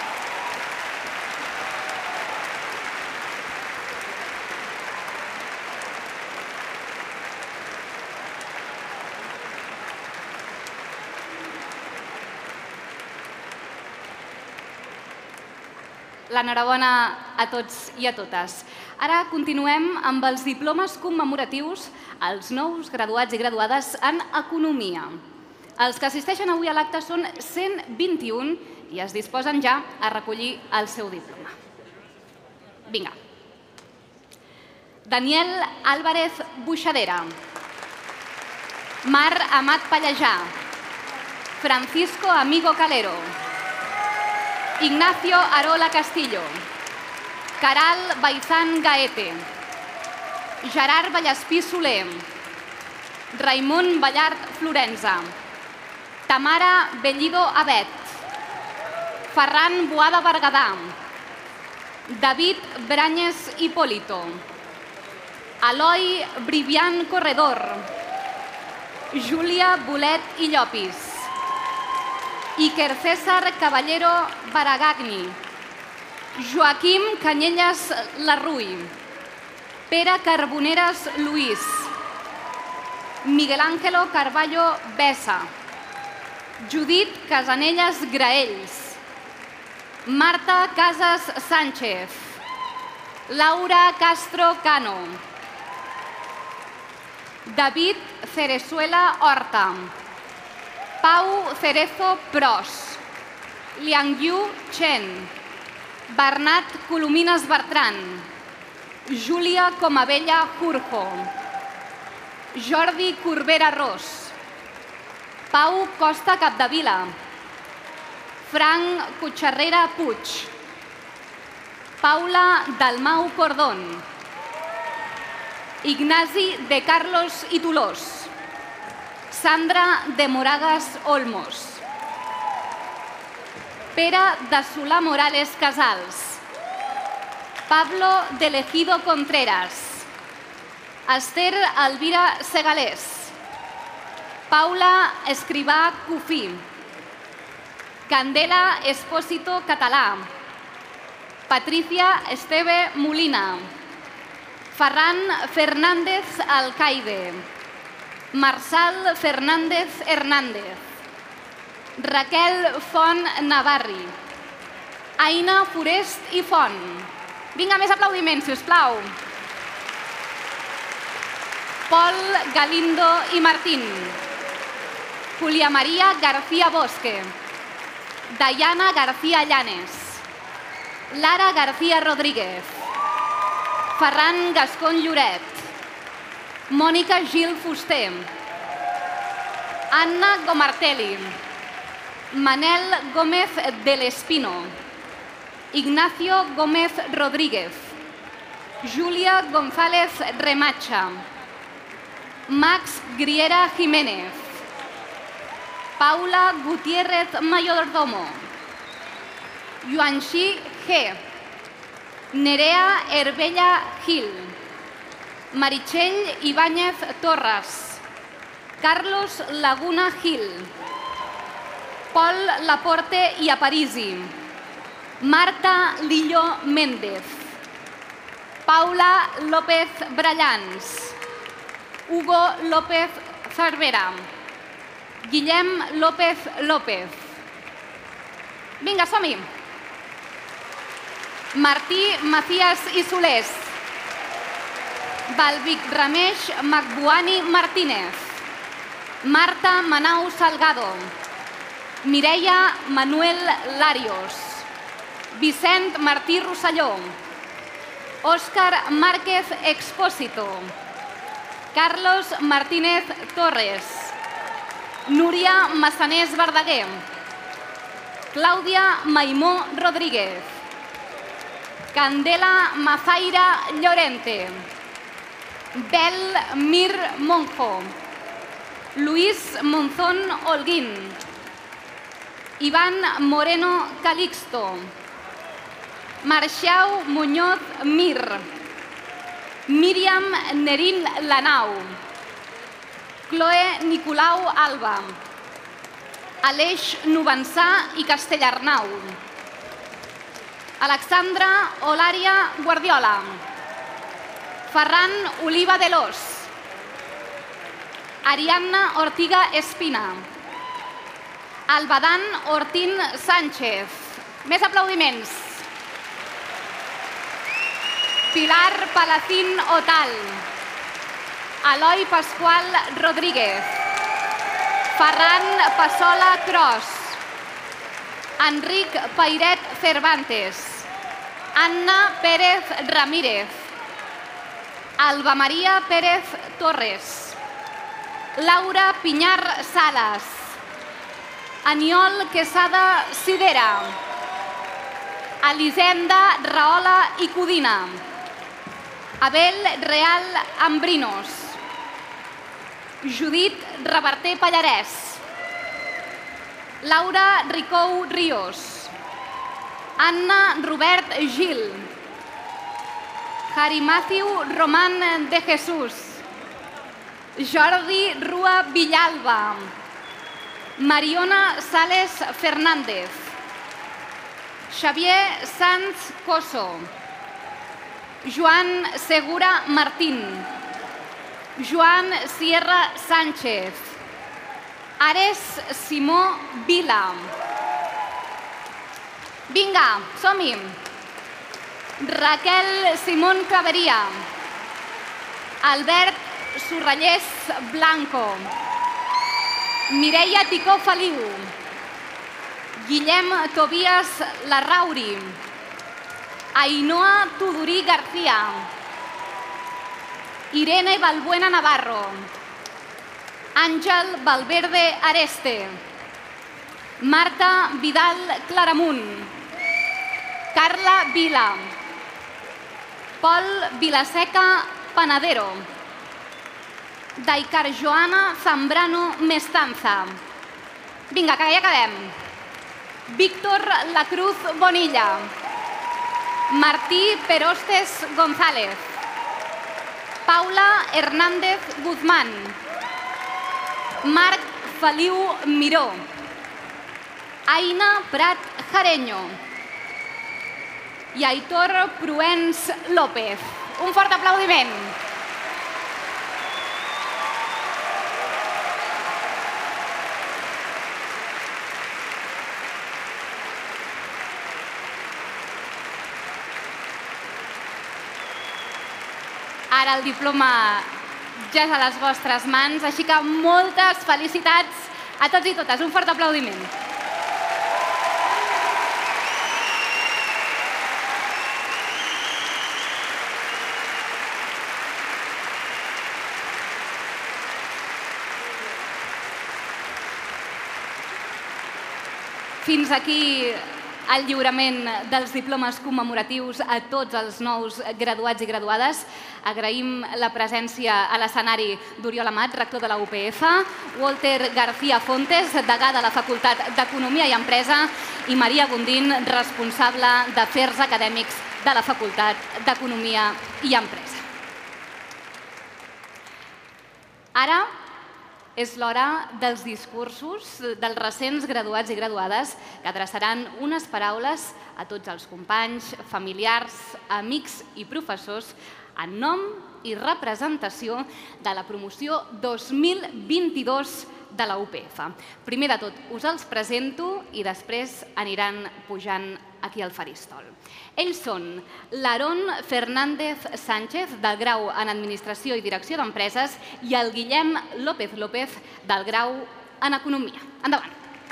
L'enhorabona a tots i a totes. Ara continuem amb els diplomes commemoratius als nous graduats i graduades en Economia. Els que assisteixen avui a l'acte són 121 i es disposen ja a recollir el seu diploma. Vinga. Daniel Álvarez Buixadera. Mar Amat Pallejà. Francisco Amigo Calero. Ignacio Arola Castillo. Caral Baizán Gaete. Gerard Vallespí Soler. Raimon Ballart Florenza. Tamara Bellido Abet. Ferran Boada Berguedà. David Brañes Hipólito. Eloi Brivian Corredor. Júlia Bolet i Llopis. Iker César Caballero Baragagni. Joaquim Canyelles Larruy. Pere Carboneres Luis. Miguel Ángelo Carballo Bessa. Judit Casanellas Graells. Marta Casas Sánchez. Laura Castro Cano. David Cerezuela Horta. Pau Cerezo Pros. Liangyu Chen. Bernat Colomines Bertran. Júlia Comabella Jurjo. Jordi Corbera Ros. Pau Costa Capdevila. Frank Cotxarrera Puig, Paula Dalmau Cordón, Ignasi de Carlos i Tolós, Sandra de Moragas Olmos, Pere de Solà Morales Casals, Pablo de l'Ejido Contreras, Esther Elvira Segalés, Paula Escrivà Cufí, Candela Espósito Català, Patricia Esteve Molina, Ferran Fernández Alcaide, Marçal Fernández Hernández, Raquel Font Navarri, Aina Forest i Font. Vinga, més aplaudiments, sisplau. Pol Galindo i Martín, Julia María García Bosque, Dayana García Llanes, Lara García Rodríguez, Ferran Gascón Lloret, Mònica Gil Fuster, Anna Gomartelli, Manel Gómez del Espino, Ignacio Gómez Rodríguez, Júlia González Remacha, Max Griera Jiménez, Paula Gutiérrez Mayordomo, Yuanxi G, Nerea Herbella Gil, Meritxell Ibáñez Torres, Carlos Laguna Gil, Pol Laporte i Aparici, Marta Lillo Méndez, Paula López Brallans, Hugo López Cervera, Guillem López López. Vinga, som-hi! Martí Macías i Solés, Balvic Rameix Macbuani Martínez, Marta Manau Salgado, Mireia Manuel Larios, Vicent Martí Rosselló, Òscar Márquez Expósito, Carlos Martínez Torres, Núria Massanés Verdaguer, Clàudia Maimó Rodríguez, Candela Mazaira Llorente, Bel Mir Monjo, Luis Monzón Holguín, Iván Moreno Calixto, Marciau Muñoz Mir, Míriam Nerín Lanau, Chloe Nicolau Alba, Aleix Novençà i Castellarnau, Alexandra Olària Guardiola, Ferran Oliva de Los, Ariadna Ortiga Espina, Albadan Ortín Sánchez. Més aplaudiments. Pilar Palacín Otal, Eloi Pascual Rodríguez, Ferran Passola Cros, Enric Pairet Cervantes, Anna Pérez Ramírez, Alba Maria Pérez Torres, Laura Piñar Salas, Aniol Quesada Sidera, Elisenda Rahola i Codina, Abel Real Ambrinos, Judit Reverter Pallarès, Laura Ricou Ríos, Anna Robert Gil, Jari Matthew Román de Jesús, Jordi Rua Villalba, Mariona Sales Fernández, Xavier Sanz Coso, Joan Segura Martín, Joan Sierra Sánchez, Ares Simó Vila. Vinga, som-hi! Raquel Simón Claveria, Albert Sorrellés Blanco, Mireia Ticó Feliu, Guillem Tobias Larrauri, Ainhoa Tudurí García, Irene Balbuena Navarro, Àngel Valverde Areste, Marta Vidal Claramunt, Carla Vila, Pol Vilaseca Panadero, Daikar Joana Zambrano Mestanza. Vinga, que ja acabem. Víctor Lacruz Bonilla, Martí Perostes González, Paula Hernández Guzmán, Marc Feliu Miró, Aina Prat Jareño i Aitor Pruens López. Un fort aplaudiment. Ara el diploma ja és a les vostres mans, així que moltes felicitats a tots i totes. Un fort aplaudiment. Fins aquí el lliurament dels diplomes commemoratius a tots els nous graduats i graduades. Agraïm la presència a l'escenari d'Oriol Amat, rector de la UPF, Walter García Fontes, degà de la Facultat d'Economia i Empresa, i Maria Gundín, responsable d'Afers Acadèmics de la Facultat d'Economia i Empresa. Ara és l'hora dels discursos dels recents graduats i graduades que adreçaran unes paraules a tots els companys, familiars, amics i professors en nom i representació de la promoció 2022 de la UPF. Primer de tot, us els presento i després aniran pujant aquí al faristol. Ells són l'Aaron Fernández Sánchez, del grau en Administració i Direcció d'Empreses, i el Guillem López López, del grau en Economia. Endavant.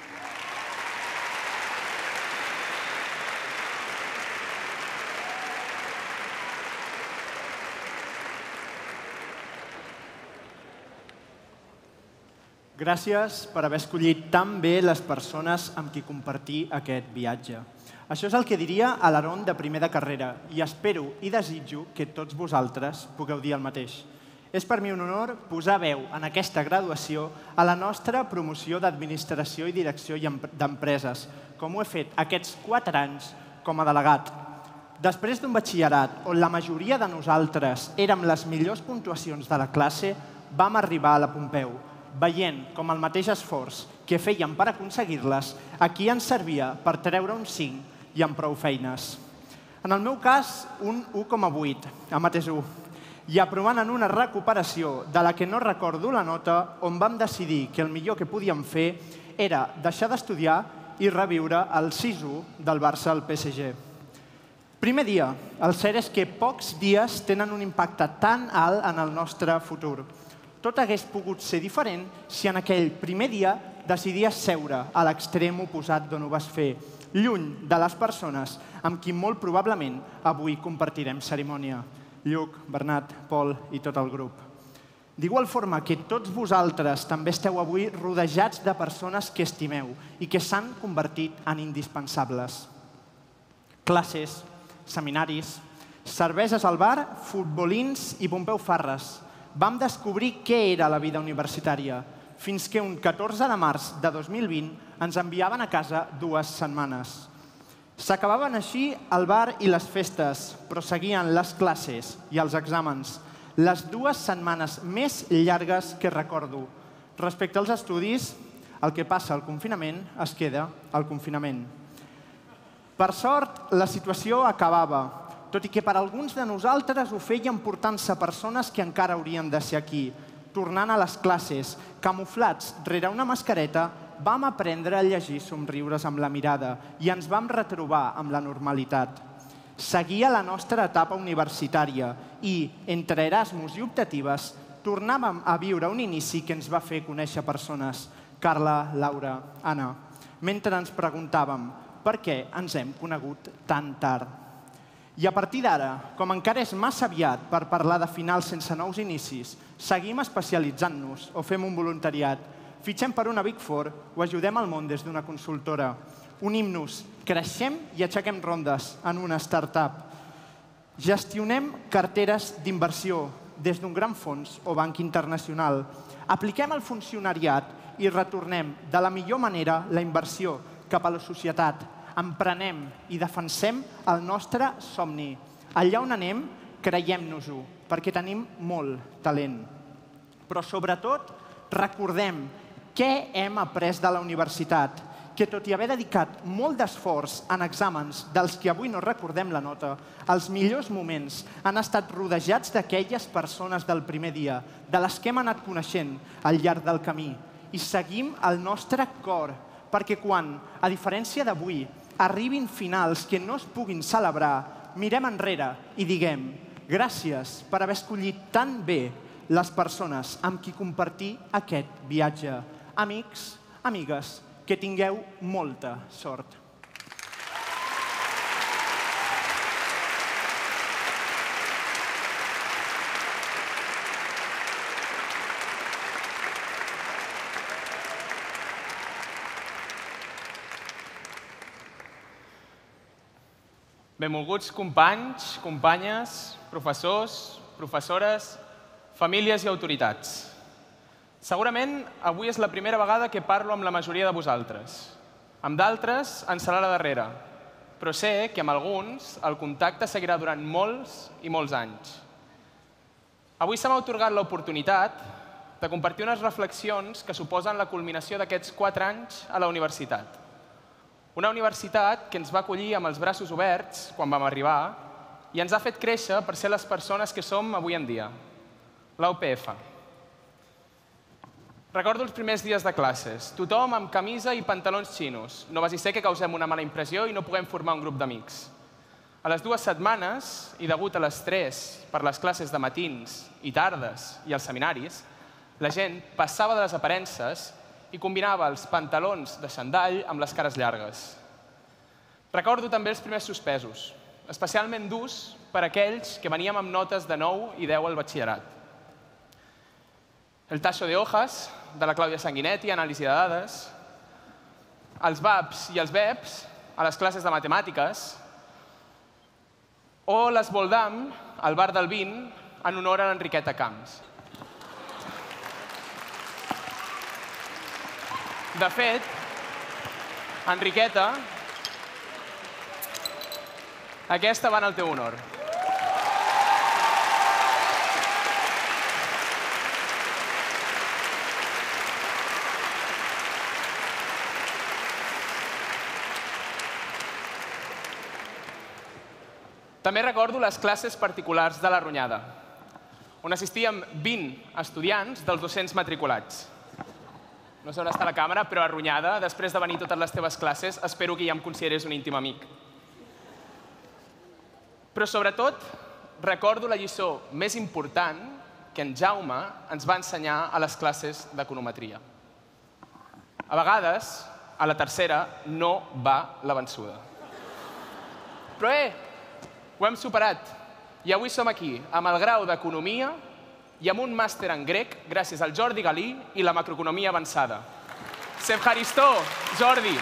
Gràcies per haver escollit tan bé les persones amb qui compartir aquest viatge. Això és el que diria a l'Aaron de primer de carrera i espero i desitjo que tots vosaltres pugueu dir el mateix. És per mi un honor posar veu en aquesta graduació a la nostra promoció d'Administració i Direcció d'Empreses, com ho he fet aquests 4 anys com a delegat. Després d'un batxillerat on la majoria de nosaltres érem les millors puntuacions de la classe, vam arribar a la Pompeu, veient com el mateix esforç que fèiem per aconseguir-les aquí ens servia per treure un 5 i amb prou feines. En el meu cas, un 1,8, a mateix 1, i aprovant en una recuperació de la que no recordo la nota, on vam decidir que el millor que podíem fer era deixar d'estudiar i reviure el 6-1 del Barça al PSG. Primer dia, el cert és que pocs dies tenen un impacte tan alt en el nostre futur. Tot hagués pogut ser diferent si en aquell primer dia decidies seure a l'extrem oposat d'on ho vas fer, lluny de les persones amb qui molt probablement avui compartirem cerimònia. Lluc, Bernat, Pol i tot el grup. D'igual forma que tots vosaltres també esteu avui rodejats de persones que estimeu i que s'han convertit en indispensables. Classes, seminaris, cerveses al bar, futbolins i Pompeu Farres. Vam descobrir què era la vida universitària, fins que un 14 de març de 2020 ens enviaven a casa 2 setmanes. S'acabaven així el bar i les festes, però seguien les classes i els exàmens, les 2 setmanes més llargues que recordo. Respecte als estudis, el que passa al confinament es queda al confinament. Per sort, la situació acabava, tot i que per alguns de nosaltres ho feien portant-se persones que encara haurien de ser aquí. Tornant a les classes, camuflats rere una mascareta, vam aprendre a llegir somriures amb la mirada i ens vam retrobar amb la normalitat. Seguia la nostra etapa universitària i, entre Erasmus i optatives, tornàvem a viure un inici que ens va fer conèixer persones, Carla, Laura, Anna, mentre ens preguntàvem per què ens hem conegut tan tard. I a partir d'ara, com encara és massa aviat per parlar de finals sense nous inicis, seguim especialitzant-nos o fem un voluntariat. fitxem per una Big Four o ajudem el món des d'una consultora. Unim-nos, creixem i aixequem rondes en una startup. Gestionem carteres d'inversió des d'un gran fons o banc internacional. Apliquem el funcionariat i retornem de la millor manera la inversió cap a la societat. Emprenem i defensem el nostre somni. Allà on anem, creiem-nos-ho, perquè tenim molt talent. Però sobretot, recordem què hem après de la universitat, que tot i haver dedicat molt d'esforç en exàmens dels que avui no recordem la nota, els millors moments han estat rodejats d'aquelles persones del primer dia, de les que hem anat coneixent al llarg del camí. I seguim el nostre cor, perquè quan, a diferència d'avui, arribin finals que no es puguin celebrar, mirem enrere i diguem gràcies per haver escollit tan bé les persones amb qui compartir aquest viatge. Amics, amigues, que tingueu molta sort. Benvolguts companys, companyes, professors, professores, famílies i autoritats. Segurament avui és la primera vegada que parlo amb la majoria de vosaltres. Amb d'altres en serà la darrera, però sé que amb alguns el contacte seguirà durant molts i molts anys. Avui se m'ha atorgat l'oportunitat de compartir unes reflexions que suposen la culminació d'aquests 4 anys a la universitat. Una universitat que ens va acollir amb els braços oberts quan vam arribar i ens ha fet créixer per ser les persones que som avui en dia. La UPF. Recordo els primers dies de classes. Tothom amb camisa i pantalons xinos. No vagi ser que causem una mala impressió i no puguem formar un grup d'amics. A les 2 setmanes, i degut a l'estrès per les classes de matins i tardes i els seminaris, la gent passava de les aparences i combinava els pantalons de xandall amb les cares llargues. Recordo també els primers suspesos, especialment durs per a aquells que veníem amb notes de 9 i 10 al batxillerat. El tacho de hojas, de la Clàudia Sanguinetti, anàlisi de dades, els VAPs i els BEPs a les classes de matemàtiques, o l'Esvoldam al bar del Vin en honor a l'Enriqueta Camps. De fet, Enriqueta, aquesta va en el teu honor. També recordo les classes particulars de la Ronyada, on assistíem 20 estudiants dels 200 matriculats. No sé on està la càmera, però a Ronyada, després de venir totes les teves classes, espero que ja em consideres un íntim amic. Però sobretot recordo la lliçó més important que en Jaume ens va ensenyar a les classes d'econometria. A vegades, a la tercera, no va la vençuda. Però ho hem superat. I avui som aquí, amb el grau d'Economia i amb un màster en grec gràcies al Jordi Galí i la macroeconomia avançada. Sevharistó, Jordi.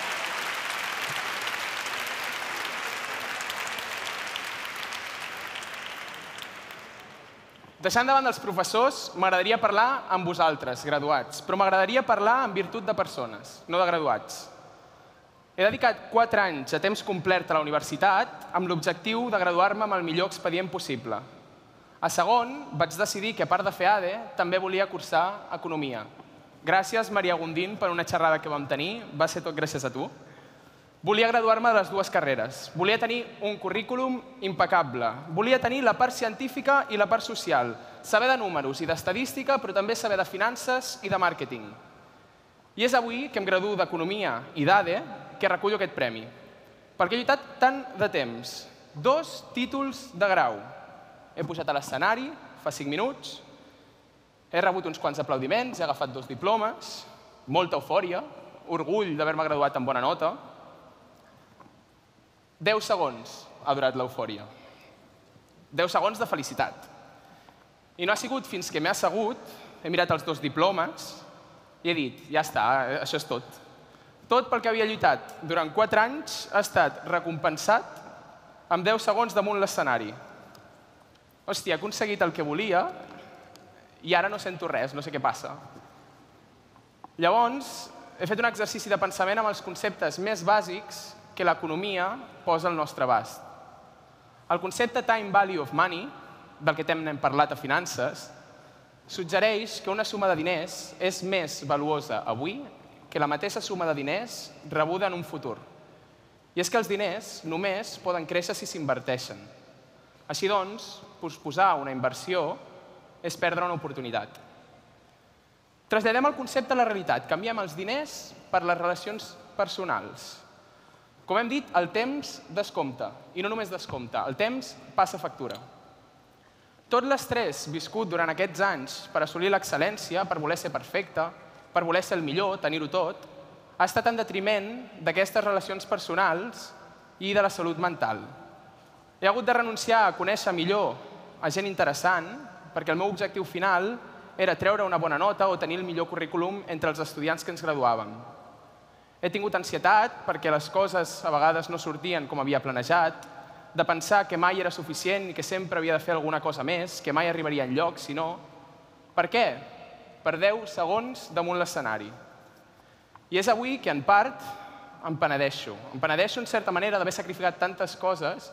Deixant davant dels professors, m'agradaria parlar amb vosaltres, graduats, però m'agradaria parlar en virtut de persones, no de graduats. He dedicat 4 anys a temps complet a la universitat amb l'objectiu de graduar-me amb el millor expedient possible. A segon, vaig decidir que, a part de fer ADE, també volia cursar Economia. Gràcies, Maria Gundín, per una xerrada que vam tenir. Va ser tot gràcies a tu. Volia graduar-me de les dues carreres. Volia tenir un currículum impecable. Volia tenir la part científica i la part social. Saber de números i d'estadística, però també saber de finances i de màrqueting. I és avui que em graduo d'Economia i d'ADE que recullo aquest premi. Perquè he lluitat tant de temps. 2 títols de grau. He pujat a l'escenari fa 5 minuts, he rebut uns quants aplaudiments, he agafat 2 diplomes, molta eufòria, orgull d'haver-me graduat amb bona nota. 10 segons ha durat l'eufòria. 10 segons de felicitat. I no ha sigut fins que m'he assegut, he mirat els 2 diplomes, I he dit, ja està, això és tot. Tot pel que havia lluitat durant 4 anys ha estat recompensat amb 10 segons damunt l'escenari. Hòstia, he aconseguit el que volia i ara no sento res, no sé què passa. Llavors, he fet un exercici de pensament amb els conceptes més bàsics que l'economia posa al nostre abast. El concepte time value of money, del que hem parlat a finances, suggereix que una suma de diners és més valuosa avui que la mateixa suma de diners rebuda en un futur. I és que els diners només poden créixer si s'inverteixen. Així doncs, posposar una inversió és perdre una oportunitat. Traslladem el concepte a la realitat. Canviem els diners per les relacions personals. Com hem dit, el temps descompta. I no només descompta, el temps passa factura. Tot l'estrès viscut durant aquests anys per assolir l'excel·lència, per voler ser perfecte, per voler ser el millor, tenir-ho tot, ha estat en detriment d'aquestes relacions personals i de la salut mental. He hagut de renunciar a conèixer millor a gent interessant perquè el meu objectiu final era treure una bona nota o tenir el millor currículum entre els estudiants que ens graduàvem. He tingut ansietat perquè les coses a vegades no sortien com havia planejat, de pensar que mai era suficient i que sempre havia de fer alguna cosa més, que mai arribaria enlloc, si no... Per què? Per 10 segons damunt l'escenari. I és avui que, en part, em penedeixo. Em penedeixo, en certa manera, d'haver sacrificat tantes coses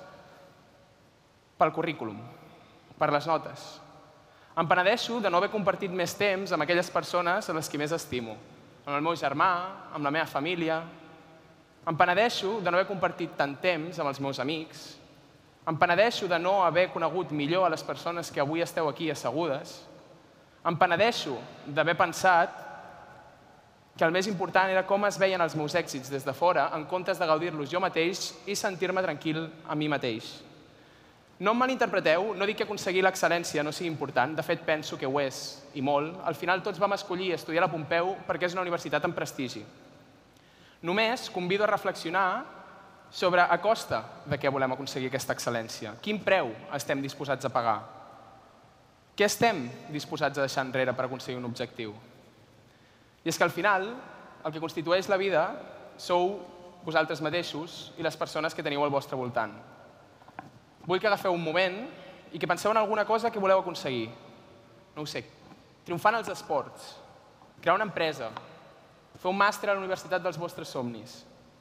pel currículum, per les notes. Em penedeixo de no haver compartit més temps amb aquelles persones a les que més estimo, amb el meu germà, amb la meva família. Em penedeixo de no haver compartit tant temps amb els meus amics. Em penedeixo de no haver conegut millor a les persones que avui esteu aquí assegudes. Em penedeixo d'haver pensat que el més important era com es veien els meus èxits des de fora en comptes de gaudir-los jo mateix i sentir-me tranquil a mi mateix. No em malinterpreteu, no dic que aconseguir l'excel·lència no sigui important, de fet penso que ho és, i molt. Al final tots vam escollir estudiar a la Pompeu perquè és una universitat amb prestigi. Només convido a reflexionar sobre a costa de què volem aconseguir aquesta excel·lència. Quin preu estem disposats a pagar? Què estem disposats a deixar enrere per aconseguir un objectiu? I és que al final el que constitueix la vida sou vosaltres mateixos i les persones que teniu al vostre voltant. Vull que agafeu un moment i que penseu en alguna cosa que voleu aconseguir. No ho sé, triomfar en els esports, crear una empresa, fer un màster a la universitat dels vostres somnis.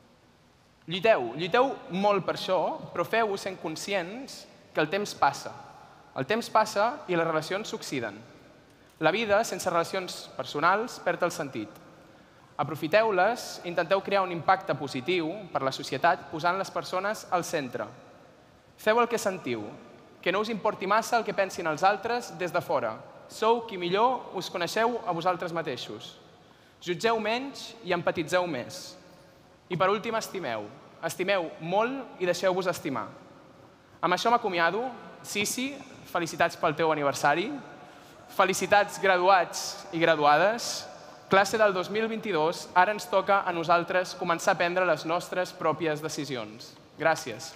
Lluiteu molt per això, però feu-ho sent conscients que el temps passa. El temps passa i les relacions s'oxiden. La vida, sense relacions personals, perd el sentit. Aprofiteu-les, intenteu crear un impacte positiu per la societat posant les persones al centre. Feu el que sentiu, que no us importi massa el que pensin els altres des de fora. Sou qui millor us coneixeu a vosaltres mateixos. Jutgeu menys i empatitzeu més. I per últim, estimeu. Estimeu molt i deixeu-vos estimar. Amb això m'acomiado. Sisi, felicitats pel teu aniversari. Felicitats graduats i graduades. Classe del 2022, ara ens toca a nosaltres començar a prendre les nostres pròpies decisions. Gràcies.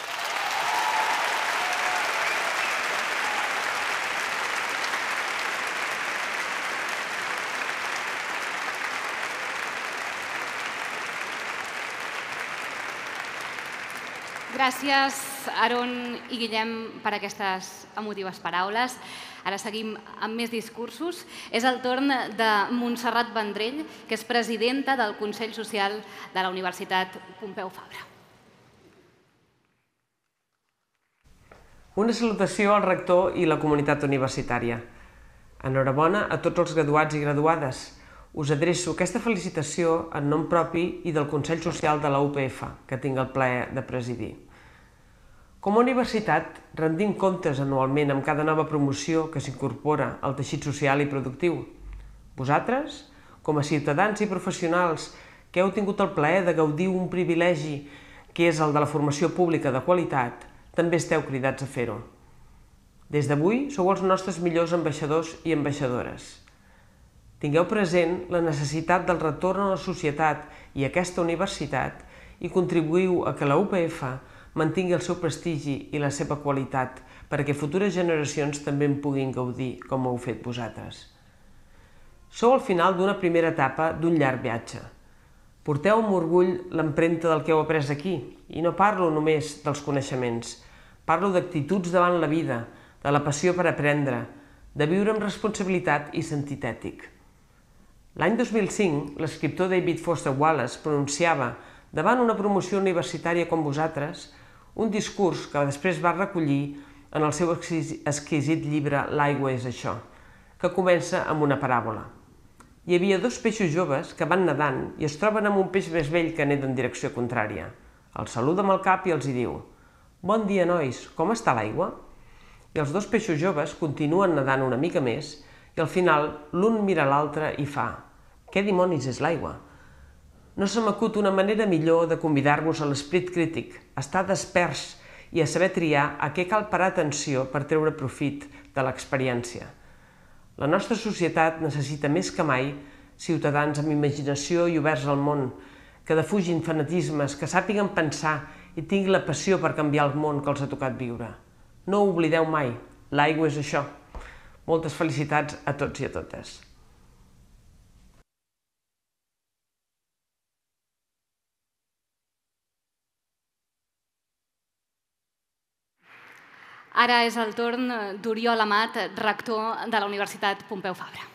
Gràcies, Aaron i Guillem, per aquestes emotives paraules. Ara seguim amb més discursos. És el torn de Montserrat Vendrell, que és presidenta del Consell Social de la Universitat Pompeu Fabra. Una salutació al rector i la comunitat universitària. Enhorabona a tots els graduats i graduades. Us adreço aquesta felicitació en nom propi i del Consell Social de la UPF, que tinc el plaer de presidir. Com a universitat, rendim comptes anualment amb cada nova promoció que s'incorpora al teixit social i productiu. Vosaltres, com a ciutadans i professionals que heu tingut el plaer de gaudir un privilegi que és el de la formació pública de qualitat, també esteu cridats a fer-ho. Des d'avui sou els nostres millors ambaixadors i ambaixadores. Tingueu present la necessitat del retorn a la societat i a aquesta universitat i contribuïu a que la UPF mantingui el seu prestigi i la seva qualitat perquè futures generacions també en puguin gaudir com ho heu fet vosaltres. Sou al final d'una primera etapa d'un llarg viatge. Porteu amb orgull l'empremta del que heu après aquí, i no parlo només dels coneixements. Parlo d'actituds davant la vida, de la passió per aprendre, de viure amb responsabilitat i sentit ètic. L'any 2005, l'escriptor David Foster Wallace pronunciava, davant una promoció universitària com vosaltres, un discurs que després va recollir en el seu exquisit llibre L'aigua és això, que comença amb una paràbola. Hi havia dos peixos joves que van nedant i es troben amb un peix més vell que neda en direcció contrària. El saluda amb el cap i els hi diu: «Bon dia, nois, com està l'aigua?» I els dos peixos joves continuen nedant una mica més i al final l'un mira l'altre i fa: «Què dimonis és l'aigua?» No se m'acut una manera millor de convidar-vos a l'esperit crític, a estar desperts i a saber triar a què cal parar atenció per treure profit de l'experiència. La nostra societat necessita més que mai ciutadans amb imaginació i oberts al món, que defugin fanatismes, que sàpiguen pensar i tinguin la passió per canviar el món que els ha tocat viure. No ho oblideu mai, l'aigua és això. Moltes felicitats a tots i a totes. Ara és el torn d'Oriol Amat, rector de la Universitat Pompeu Fabra.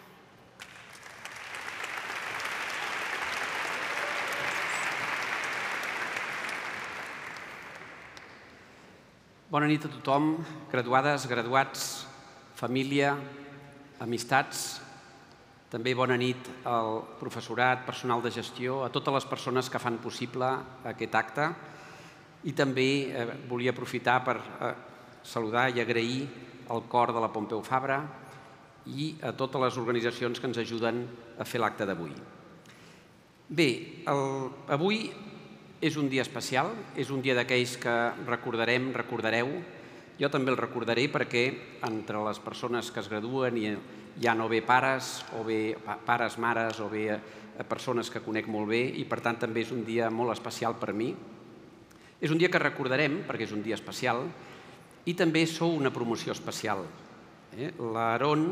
Bona nit a tothom, graduades, graduats, família, amistats. També bona nit al professorat, personal de gestió, a totes les persones que fan possible aquest acte. I també volia aprofitar per saludar i agrair al cor de la Pompeu Fabra i a totes les organitzacions que ens ajuden a fer l'acte d'avui. Bé, avui és un dia especial, és un dia d'aquells que recordarem, recordareu. Jo també el recordaré perquè entre les persones que es graduen hi ha o bé pares, o bé pares, mares, o bé persones que conec molt bé i per tant també és un dia molt especial per mi. És un dia que recordarem perquè és un dia especial i també sou una promoció especial. L'Aaron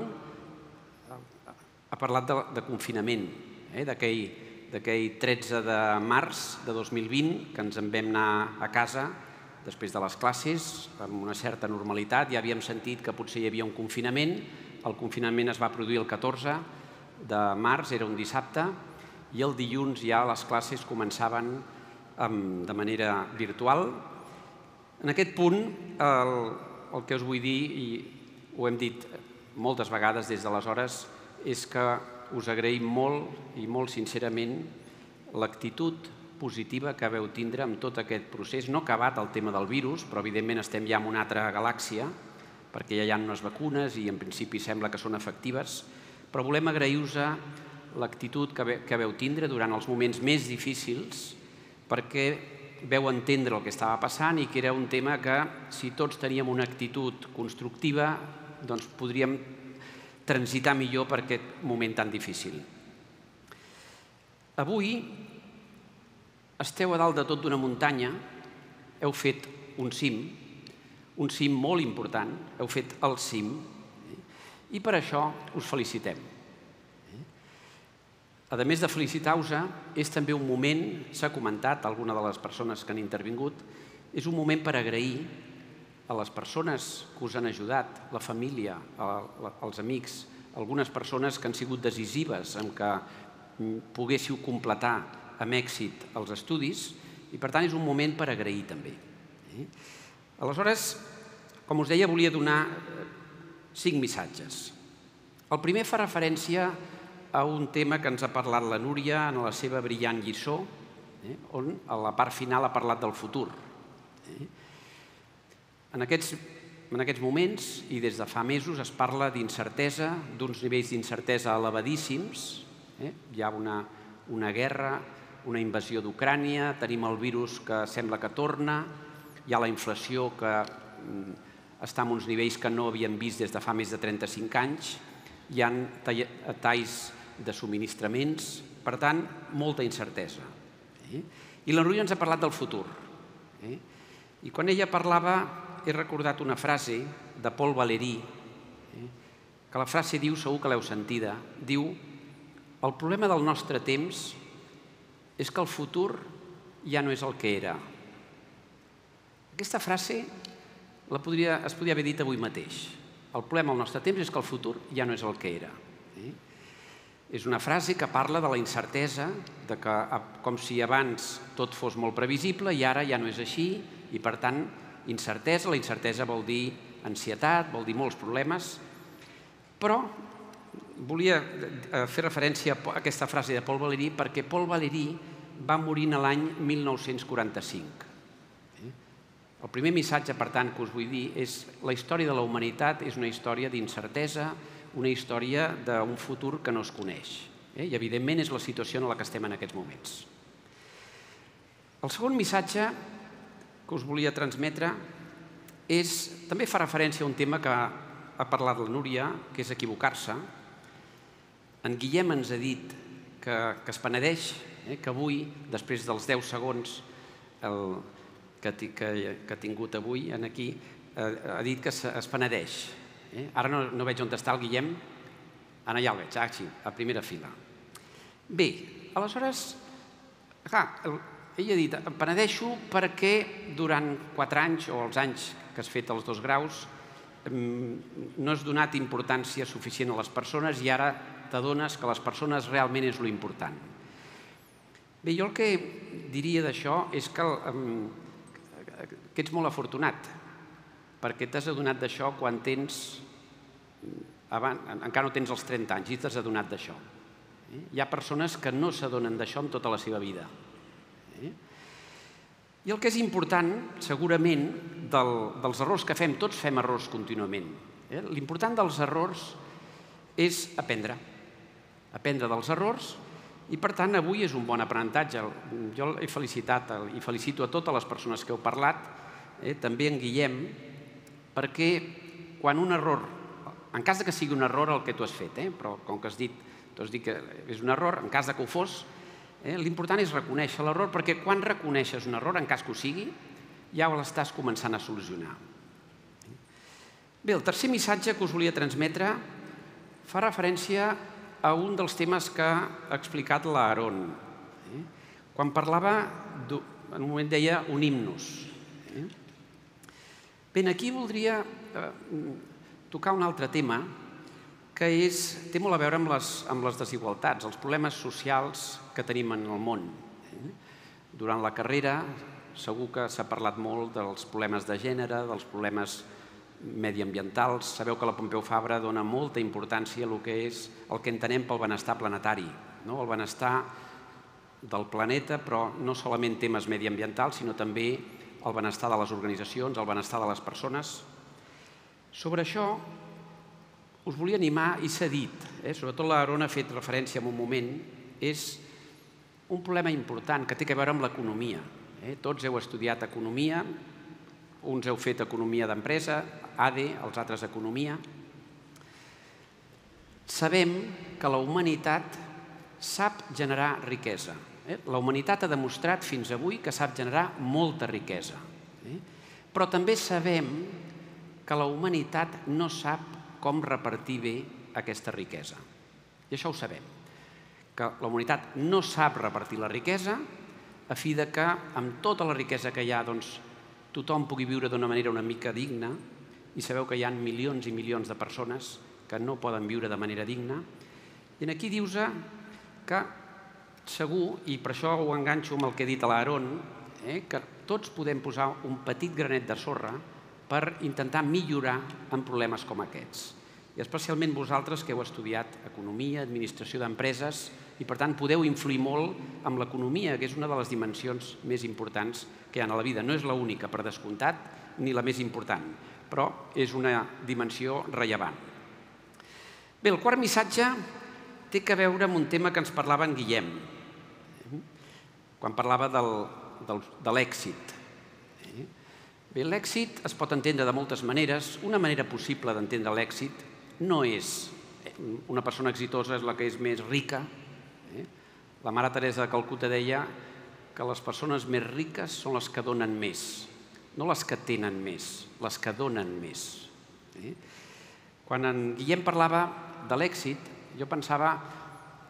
ha parlat de confinament, d'aquell 13 de març de 2020 que ens en vam anar a casa després de les classes amb una certa normalitat. Ja havíem sentit que potser hi havia un confinament. El confinament es va produir el 14 de març, era un dissabte, i el dilluns ja les classes començaven de manera virtual. En aquest punt, el que us vull dir, i ho hem dit moltes vegades des d'aleshores, és que us agraïm molt i molt sincerament l'actitud positiva que veu tindre amb tot aquest procés. No ha acabat el tema del virus, però evidentment estem ja en una altra galàxia, perquè ja hi ha unes vacunes i en principi sembla que són efectives, però volem agrair-vos l'actitud que veu tindre durant els moments més difícils, perquè veu entendre el que estava passant i que era un tema que, si tots teníem una actitud constructiva, doncs podríem transitar millor per aquest moment tan difícil. Avui esteu a dalt de tot d'una muntanya, heu fet un cim molt important, heu fet el cim, i per això us felicitem. A més de felicitar-vos, és també un moment, s'ha comentat, alguna de les persones que han intervingut, és un moment per agrair a les persones que us han ajudat, la família, els amics, algunes persones que han sigut decisives en que poguéssiu completar amb èxit els estudis i, per tant, és un moment per agrair també. Aleshores, com us deia, volia donar 5 missatges. El primer fa referència a un tema que ens ha parlat la Núria en la seva brillant lliçó, on a la part final ha parlat del futur. En aquests moments, i des de fa mesos, es parla d'incertesa, d'uns nivells d'incertesa elevadíssims. Hi ha una guerra, una invasió d'Ucrània, tenim el virus que sembla que torna, hi ha la inflació que està en uns nivells que no havíem vist des de fa més de 35 anys, hi ha talls de subministraments, per tant, molta incertesa. I la Núria ens ha parlat del futur. I quan ella parlava, he recordat una frase de Paul Valéry, que la frase diu, segur que l'heu sentida, diu: el problema del nostre temps és que el futur ja no és el que era. Aquesta frase es podria haver dit avui mateix. El problema del nostre temps és que el futur ja no és el que era. És una frase que parla de la incertesa, com si abans tot fos molt previsible i ara ja no és així, i per tant, incertesa. La incertesa vol dir ansietat, vol dir molts problemes, però volia fer referència a aquesta frase de Paul Valéry perquè Paul Valéry va morir l'any 1945. El primer missatge, per tant, que us vull dir és la història de la humanitat és una història d'incertesa, una història d'un futur que no es coneix. I, evidentment, és la situació en la que estem en aquests moments. El segon missatge que us volia transmetre també fa referència a un tema que ha parlat la Núria, que és equivocar-se. En Guillem ens ha dit que es penedeix, que avui, després dels 10 segons que ha tingut avui aquí, ha dit que es penedeix. Ara no veig on està el Guillem. Ara ja el veig, aquí, a primera fila. Bé, aleshores, ell ha dit, em penedeixo perquè durant 4 anys, o els anys que has fet els 2 graus, no has donat importància suficient a les persones i ara t'adones que les persones realment és l'important. Bé, jo el que diria d'això és que ets molt afortunat, perquè t'has adonat d'això quan encara no tens els 30 anys i t'has adonat d'això. Hi ha persones que no s'adonen d'això en tota la seva vida. I el que és important, segurament, dels errors que fem, tots fem errors contínuament. L'important dels errors és aprendre dels errors i, per tant, avui és un bon aprenentatge. Jo he felicitat i felicito a totes les persones que heu parlat, també en Guillem, perquè quan un error, en cas que sigui un error el que tu has fet, però com que tu has dit que és un error, en cas que ho fos, l'important és reconèixer l'error, perquè quan reconeixes un error, en cas que ho sigui, ja l'estàs començant a solucionar. Bé, el tercer missatge que us volia transmetre fa referència a un dels temes que ha explicat l'Aaron. Quan parlava, en un moment deia un himnus. Bé, aquí voldria tocar un altre tema que té molt a veure amb les desigualtats, els problemes socials que tenim en el món. Durant la carrera segur que s'ha parlat molt dels problemes de gènere, dels problemes mediambientals. Sabeu que la Pompeu Fabra dona molta importància a el que entenem pel benestar planetari, el benestar del planeta, però no solament temes mediambientals, sinó també el benestar de les organitzacions, el benestar de les persones. Sobre això us volia animar, i s'ha dit, sobretot l'Aaron ha fet referència en un moment, és un problema important que té a veure amb l'economia. Tots heu estudiat economia, uns heu fet economia d'empresa, ADE, els altres economia. Sabem que la humanitat sap generar riquesa. La humanitat ha demostrat fins avui que sap generar molta riquesa. Però també sabem que la humanitat no sap com repartir bé aquesta riquesa. I això ho sabem, que la humanitat no sap repartir la riquesa a fi que amb tota la riquesa que hi ha tothom pugui viure d'una manera una mica digna, i sabeu que hi ha milions i milions de persones que no poden viure de manera digna. I aquí dius que segur, i per això ho enganxo amb el que he dit a l'Aaron, que tots podem posar un petit granet de sorra per intentar millorar en problemes com aquests. I especialment vosaltres que heu estudiat economia, administració d'empreses, i per tant podeu influir molt amb l'economia, que és una de les dimensions més importants que hi ha a la vida. No és l'única, per descomptat, ni la més important, però és una dimensió rellevant. Bé, el quart missatge té a veure amb un tema que ens parlava en Guillem, quan parlava de l'èxit. Bé, l'èxit es pot entendre de moltes maneres. Una manera possible d'entendre l'èxit no és una persona exitosa és la que és més rica. La mare Teresa de Calcuta deia que les persones més riques són les que donen més, no les que tenen més, les que donen més. Quan en Guillem parlava de l'èxit, jo pensava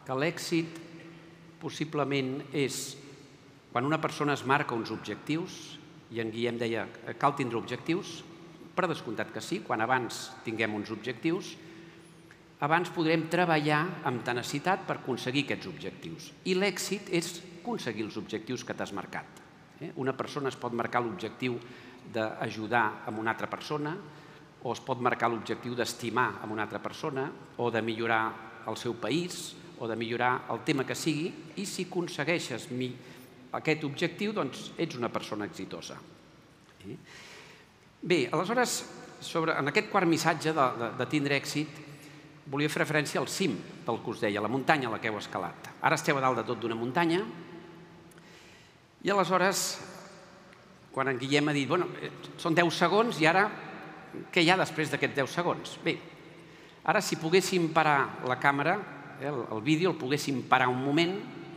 que l'èxit possiblement és quan una persona es marca uns objectius, i en Guillem deia que cal tindre objectius, per descomptat que sí, quan abans tinguem uns objectius, abans podrem treballar amb tenacitat per aconseguir aquests objectius. I l'èxit és aconseguir els objectius que t'has marcat. Una persona es pot marcar l'objectiu d'ajudar a una altra persona, o es pot marcar l'objectiu d'estimar a una altra persona, o de millorar el seu país, o de millorar el tema que sigui, i si aconsegueixes aquest objectiu, doncs ets una persona exitosa. Bé, aleshores, en aquest quart missatge de tindre èxit, volia fer referència al cim del que us deia, la muntanya a la que heu escalat. Ara esteu a dalt de tot d'una muntanya, i aleshores, quan en Guillem ha dit, bueno, són 10 segons, i ara, què hi ha després d'aquests 10 segons? Bé, ara si poguéssim parar la càmera, el vídeo, el poguéssim parar un moment,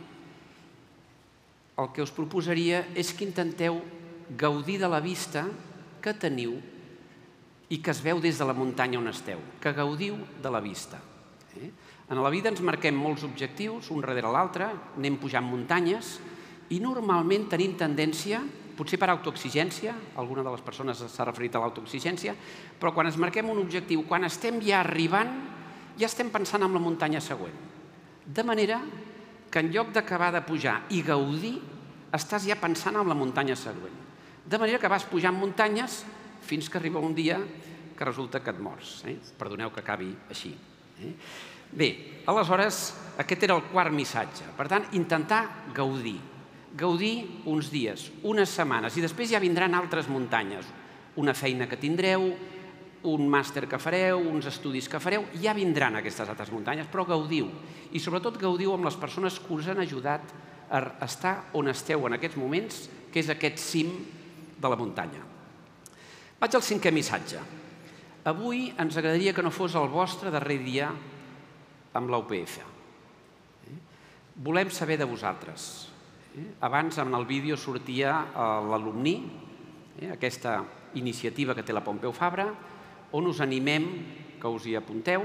el que us proposaria és que intenteu gaudir de la vista que teniu i que es veu des de la muntanya on esteu, que gaudiu de la vista. En la vida ens marquem molts objectius, un darrere l'altre, anem pujant muntanyes i normalment tenim tendència, potser per autoexigència, alguna de les persones s'ha referit a l'autoexigència, però quan ens marquem un objectiu, quan estem ja arribant, ja estem pensant en la muntanya següent. De manera que en lloc d'acabar de pujar i gaudir, estàs ja pensant en la muntanya següent. De manera que vas pujant muntanyes fins que arriba un dia que resulta que et mors. Perdoneu que acabi així. Bé, aleshores, aquest era el quart missatge. Per tant, intentar gaudir. Gaudir uns dies, unes setmanes, i després ja vindran altres muntanyes. Una feina que tindreu, un màster que fareu, uns estudis que fareu, ja vindran aquestes altres muntanyes, però gaudiu. I sobretot gaudiu amb les persones que us han ajudat a estar on esteu en aquests moments, que és aquest cim de la muntanya. Vaig al cinquè missatge. Avui ens agradaria que no fos el vostre darrer dia amb la UPF. Volem saber de vosaltres. Abans en el vídeo sortia l'alumní, aquesta iniciativa que té la Pompeu Fabra, on us animem que us hi apunteu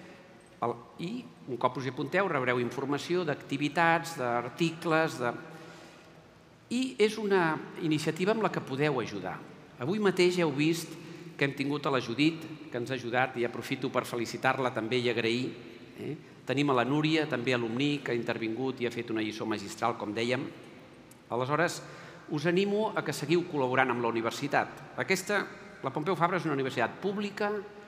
i un cop us hi apunteu rebreu informació d'activitats, d'articles, i és una iniciativa amb la que podeu ajudar. Avui mateix heu vist que hem tingut a la Judit, que ens ha ajudat, i aprofito per felicitar-la també i agrair. Tenim a la Núria, també alumní, que ha intervingut i ha fet una lliçó magistral, com dèiem. Aleshores, us animo a que seguiu col·laborant amb la universitat. La Pompeu Fabra és una universitat pública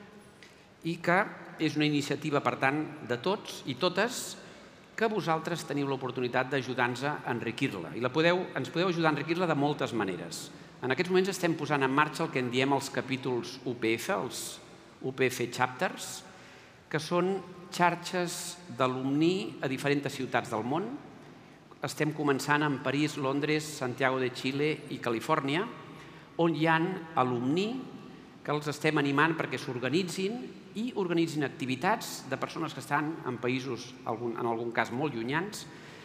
i que és una iniciativa, per tant, de tots i totes, que vosaltres teniu l'oportunitat d'ajudar-nos a enriquir-la. I ens podeu ajudar a enriquir-la de moltes maneres. En aquests moments estem posant en marxa el que en diem els capítols UPF, els UPF Chapters, que són xarxes d'alumní a diferents ciutats del món. Estem començant en París, Londres, Santiago de Xile i Califòrnia, on hi ha alumní que els estem animant perquè s'organitzin i organitzin activitats de persones que estan en països, en algun cas, molt llunyans.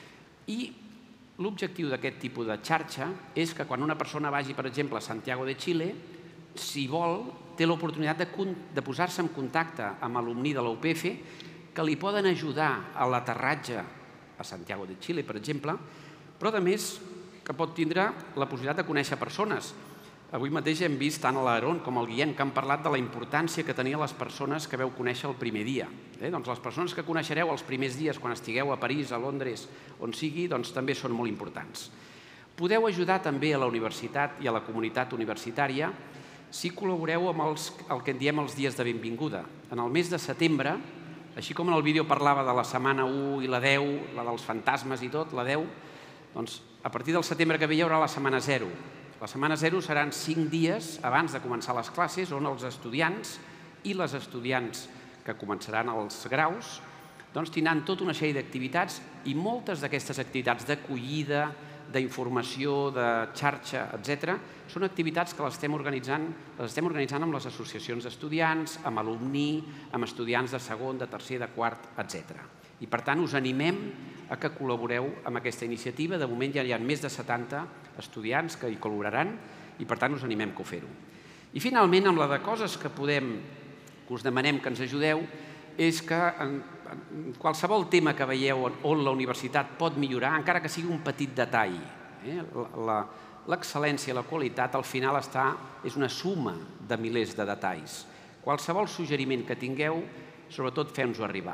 I l'objectiu d'aquest tipus de xarxa és que quan una persona vagi, per exemple, a Santiago de Xile, si vol, té l'oportunitat de posar-se en contacte amb alumní de la UPF que li poden ajudar a l'aterratge a Santiago de Xile, per exemple, però, a més, que pot tindre la possibilitat de conèixer persones. Avui mateix hem vist tant l'Aaron com el Guillem que han parlat de la importància que tenien les persones que veu conèixer el primer dia. Doncs les persones que coneixereu els primers dies quan estigueu a París, a Londres, on sigui, doncs també són molt importants. Podeu ajudar també a la universitat i a la comunitat universitària si col·laboreu amb el que en diem els dies de benvinguda. En el mes de setembre, així com en el vídeo parlava de la setmana 1 i la 10, la dels fantasmes i tot, la 10, doncs a partir del setembre que ve hi haurà la setmana 0. La setmana 0 seran 5 dies abans de començar les classes on els estudiants i les estudiants que començaran els graus tindran tota una sèrie d'activitats i moltes d'aquestes activitats d'acollida, d'informació, de xarxa, etc., són activitats que les estem organitzant amb les associacions d'estudiants, amb alumní, amb estudiants de segon, de tercer, de quart, etc. I, per tant, us animem a que col·laboreu amb aquesta iniciativa. De moment ja hi ha més de 70 estudiants que hi col·laboraran i, per tant, us animem que ho feu. I, finalment, amb la de coses que us demanem que ens ajudeu, és que qualsevol tema que veieu on la universitat pot millorar, encara que sigui un petit detall. L'excel·lència i la qualitat al final és una suma de milers de detalls. Qualsevol suggeriment que tingueu, sobretot feu-nos-ho arribar.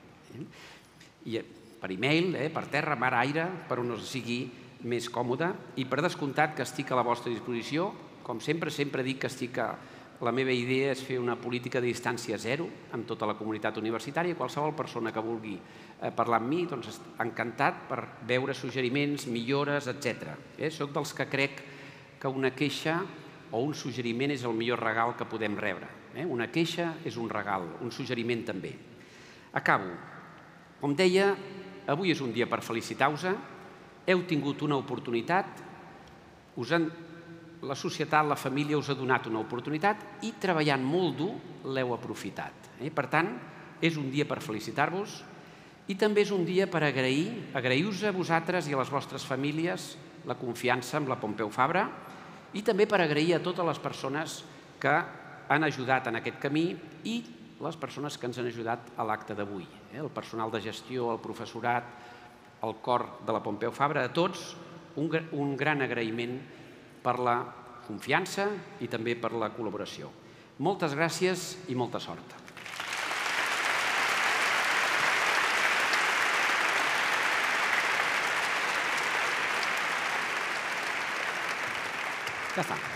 Per e-mail, per terra, mar, aire, per on us sigui més còmode, i per descomptat que estic a la vostra disposició. Com sempre dic que la meva idea és fer una política de distància zero amb tota la comunitat universitària. Qualsevol persona que vulgui parlar amb mi, doncs encantat per veure suggeriments, millores, etc. Soc dels que crec que una queixa o un suggeriment és el millor regal que podem rebre. Una queixa és un regal, un suggeriment també. Acabo. Com deia, avui és un dia per felicitar-vos. Heu tingut una oportunitat, la societat, la família us ha donat una oportunitat i treballant molt dur l'heu aprofitat. Per tant, és un dia per felicitar-vos i també és un dia per agrair-vos a vosaltres i a les vostres famílies la confiança amb la Pompeu Fabra i també per agrair a totes les persones que han ajudat en aquest camí i les persones que ens han ajudat a l'acte d'avui. El personal de gestió, el professorat, el cor de la Pompeu Fabra, a tots un gran agraïment per la confiança i també per la col·laboració. Moltes gràcies i molta sort. Ja està.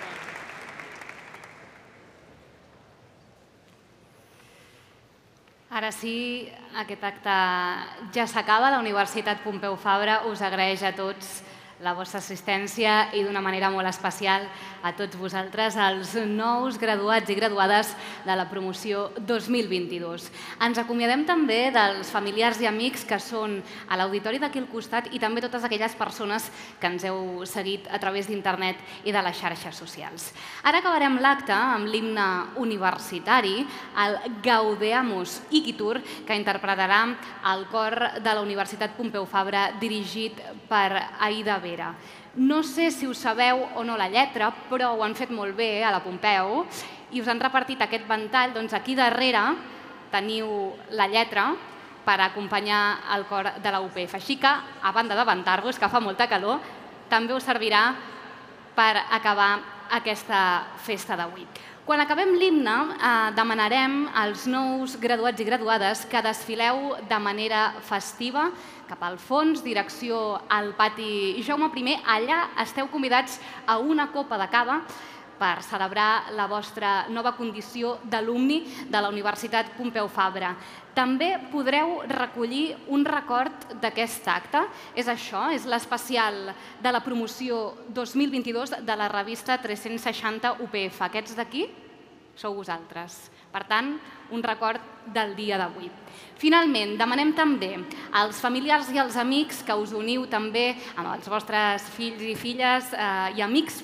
Ara sí, aquest acte ja s'acaba. La Universitat Pompeu Fabra us agraeix a tots la vostra assistència i d'una manera molt especial a tots vosaltres, els nous graduats i graduades de la promoció 2022. Ens acomiadem també dels familiars i amics que són a l'auditori d'aquí al costat i també totes aquelles persones que ens heu seguit a través d'internet i de les xarxes socials. Ara acabarem l'acte amb l'himne universitari, el Gaudeamus Igitur, que interpretarà el cor de la Universitat Pompeu Fabra dirigit per Aida Vera. No sé si us sabeu o no la lletra, però ho han fet molt bé a la Pompeu i us han repartit aquest ventall. Doncs aquí darrere teniu la lletra per acompanyar el cor de la UPF. Així que, a banda de ventar-vos, que fa molta calor, també us servirà per acabar aquesta festa d'avui. Quan acabem l'himne, demanarem als nous graduats i graduades que desfileu de manera festiva cap al fons, direcció al pati Jaume I. Allà esteu convidats a una copa de cava per celebrar la vostra nova condició d'alumni de la Universitat Pompeu Fabra. També podreu recollir un record d'aquest acte. És això, és l'especial de la promoció 2022 de la revista 360 UPF. Aquests d'aquí sou vosaltres. Per tant, un record del dia d'avui. Finalment, demanem també als familiars i als amics que us uniu també amb els vostres fills i filles i amics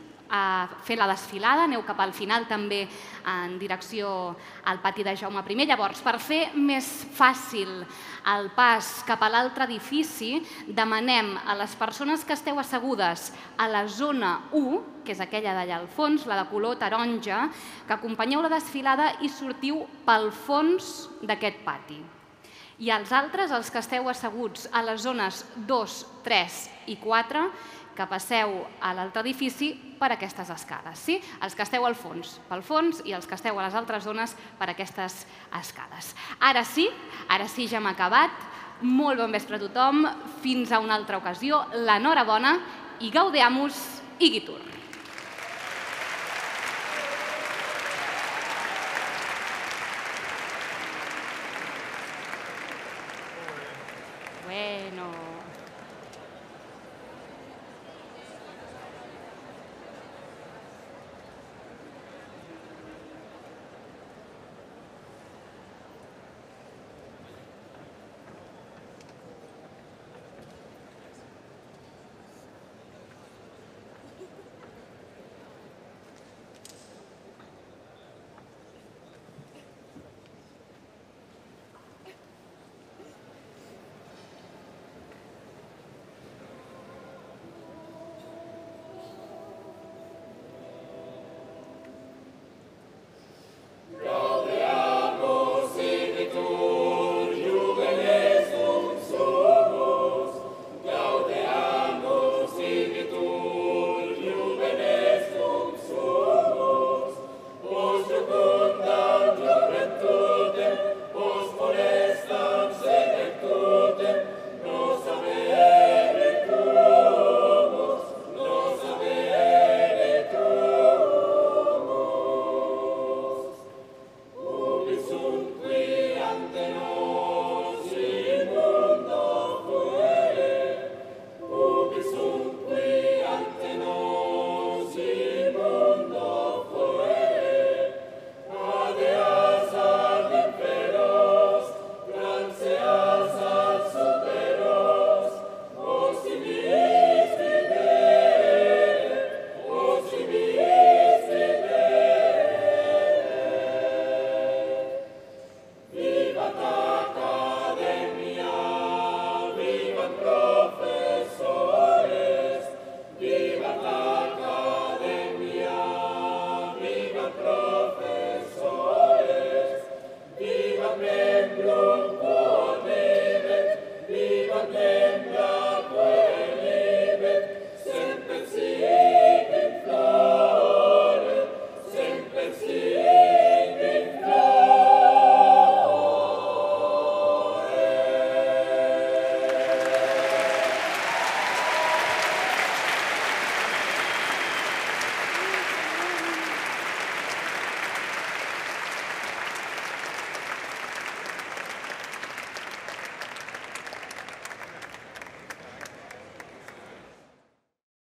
a fer la desfilada, aneu cap al final també en direcció al pati de Jaume I. Llavors, per fer més fàcil el pas cap a l'altre edifici, demanem a les persones que esteu assegudes a la zona 1, que és aquella d'allà al fons, la de color taronja, que acompanyeu la desfilada i sortiu pel fons d'aquest pati. I els altres, els que esteu asseguts a les zones 2, 3 i 4, que passeu a l'altre edifici per aquestes escales. Sí? Els que esteu al fons, pel fons, i els que esteu a les altres zones per aquestes escales. Ara sí ja hem acabat. Molt bon vespre a tothom. Fins a una altra ocasió. L'enhorabona i Gaudeamus Igitur. Bueno...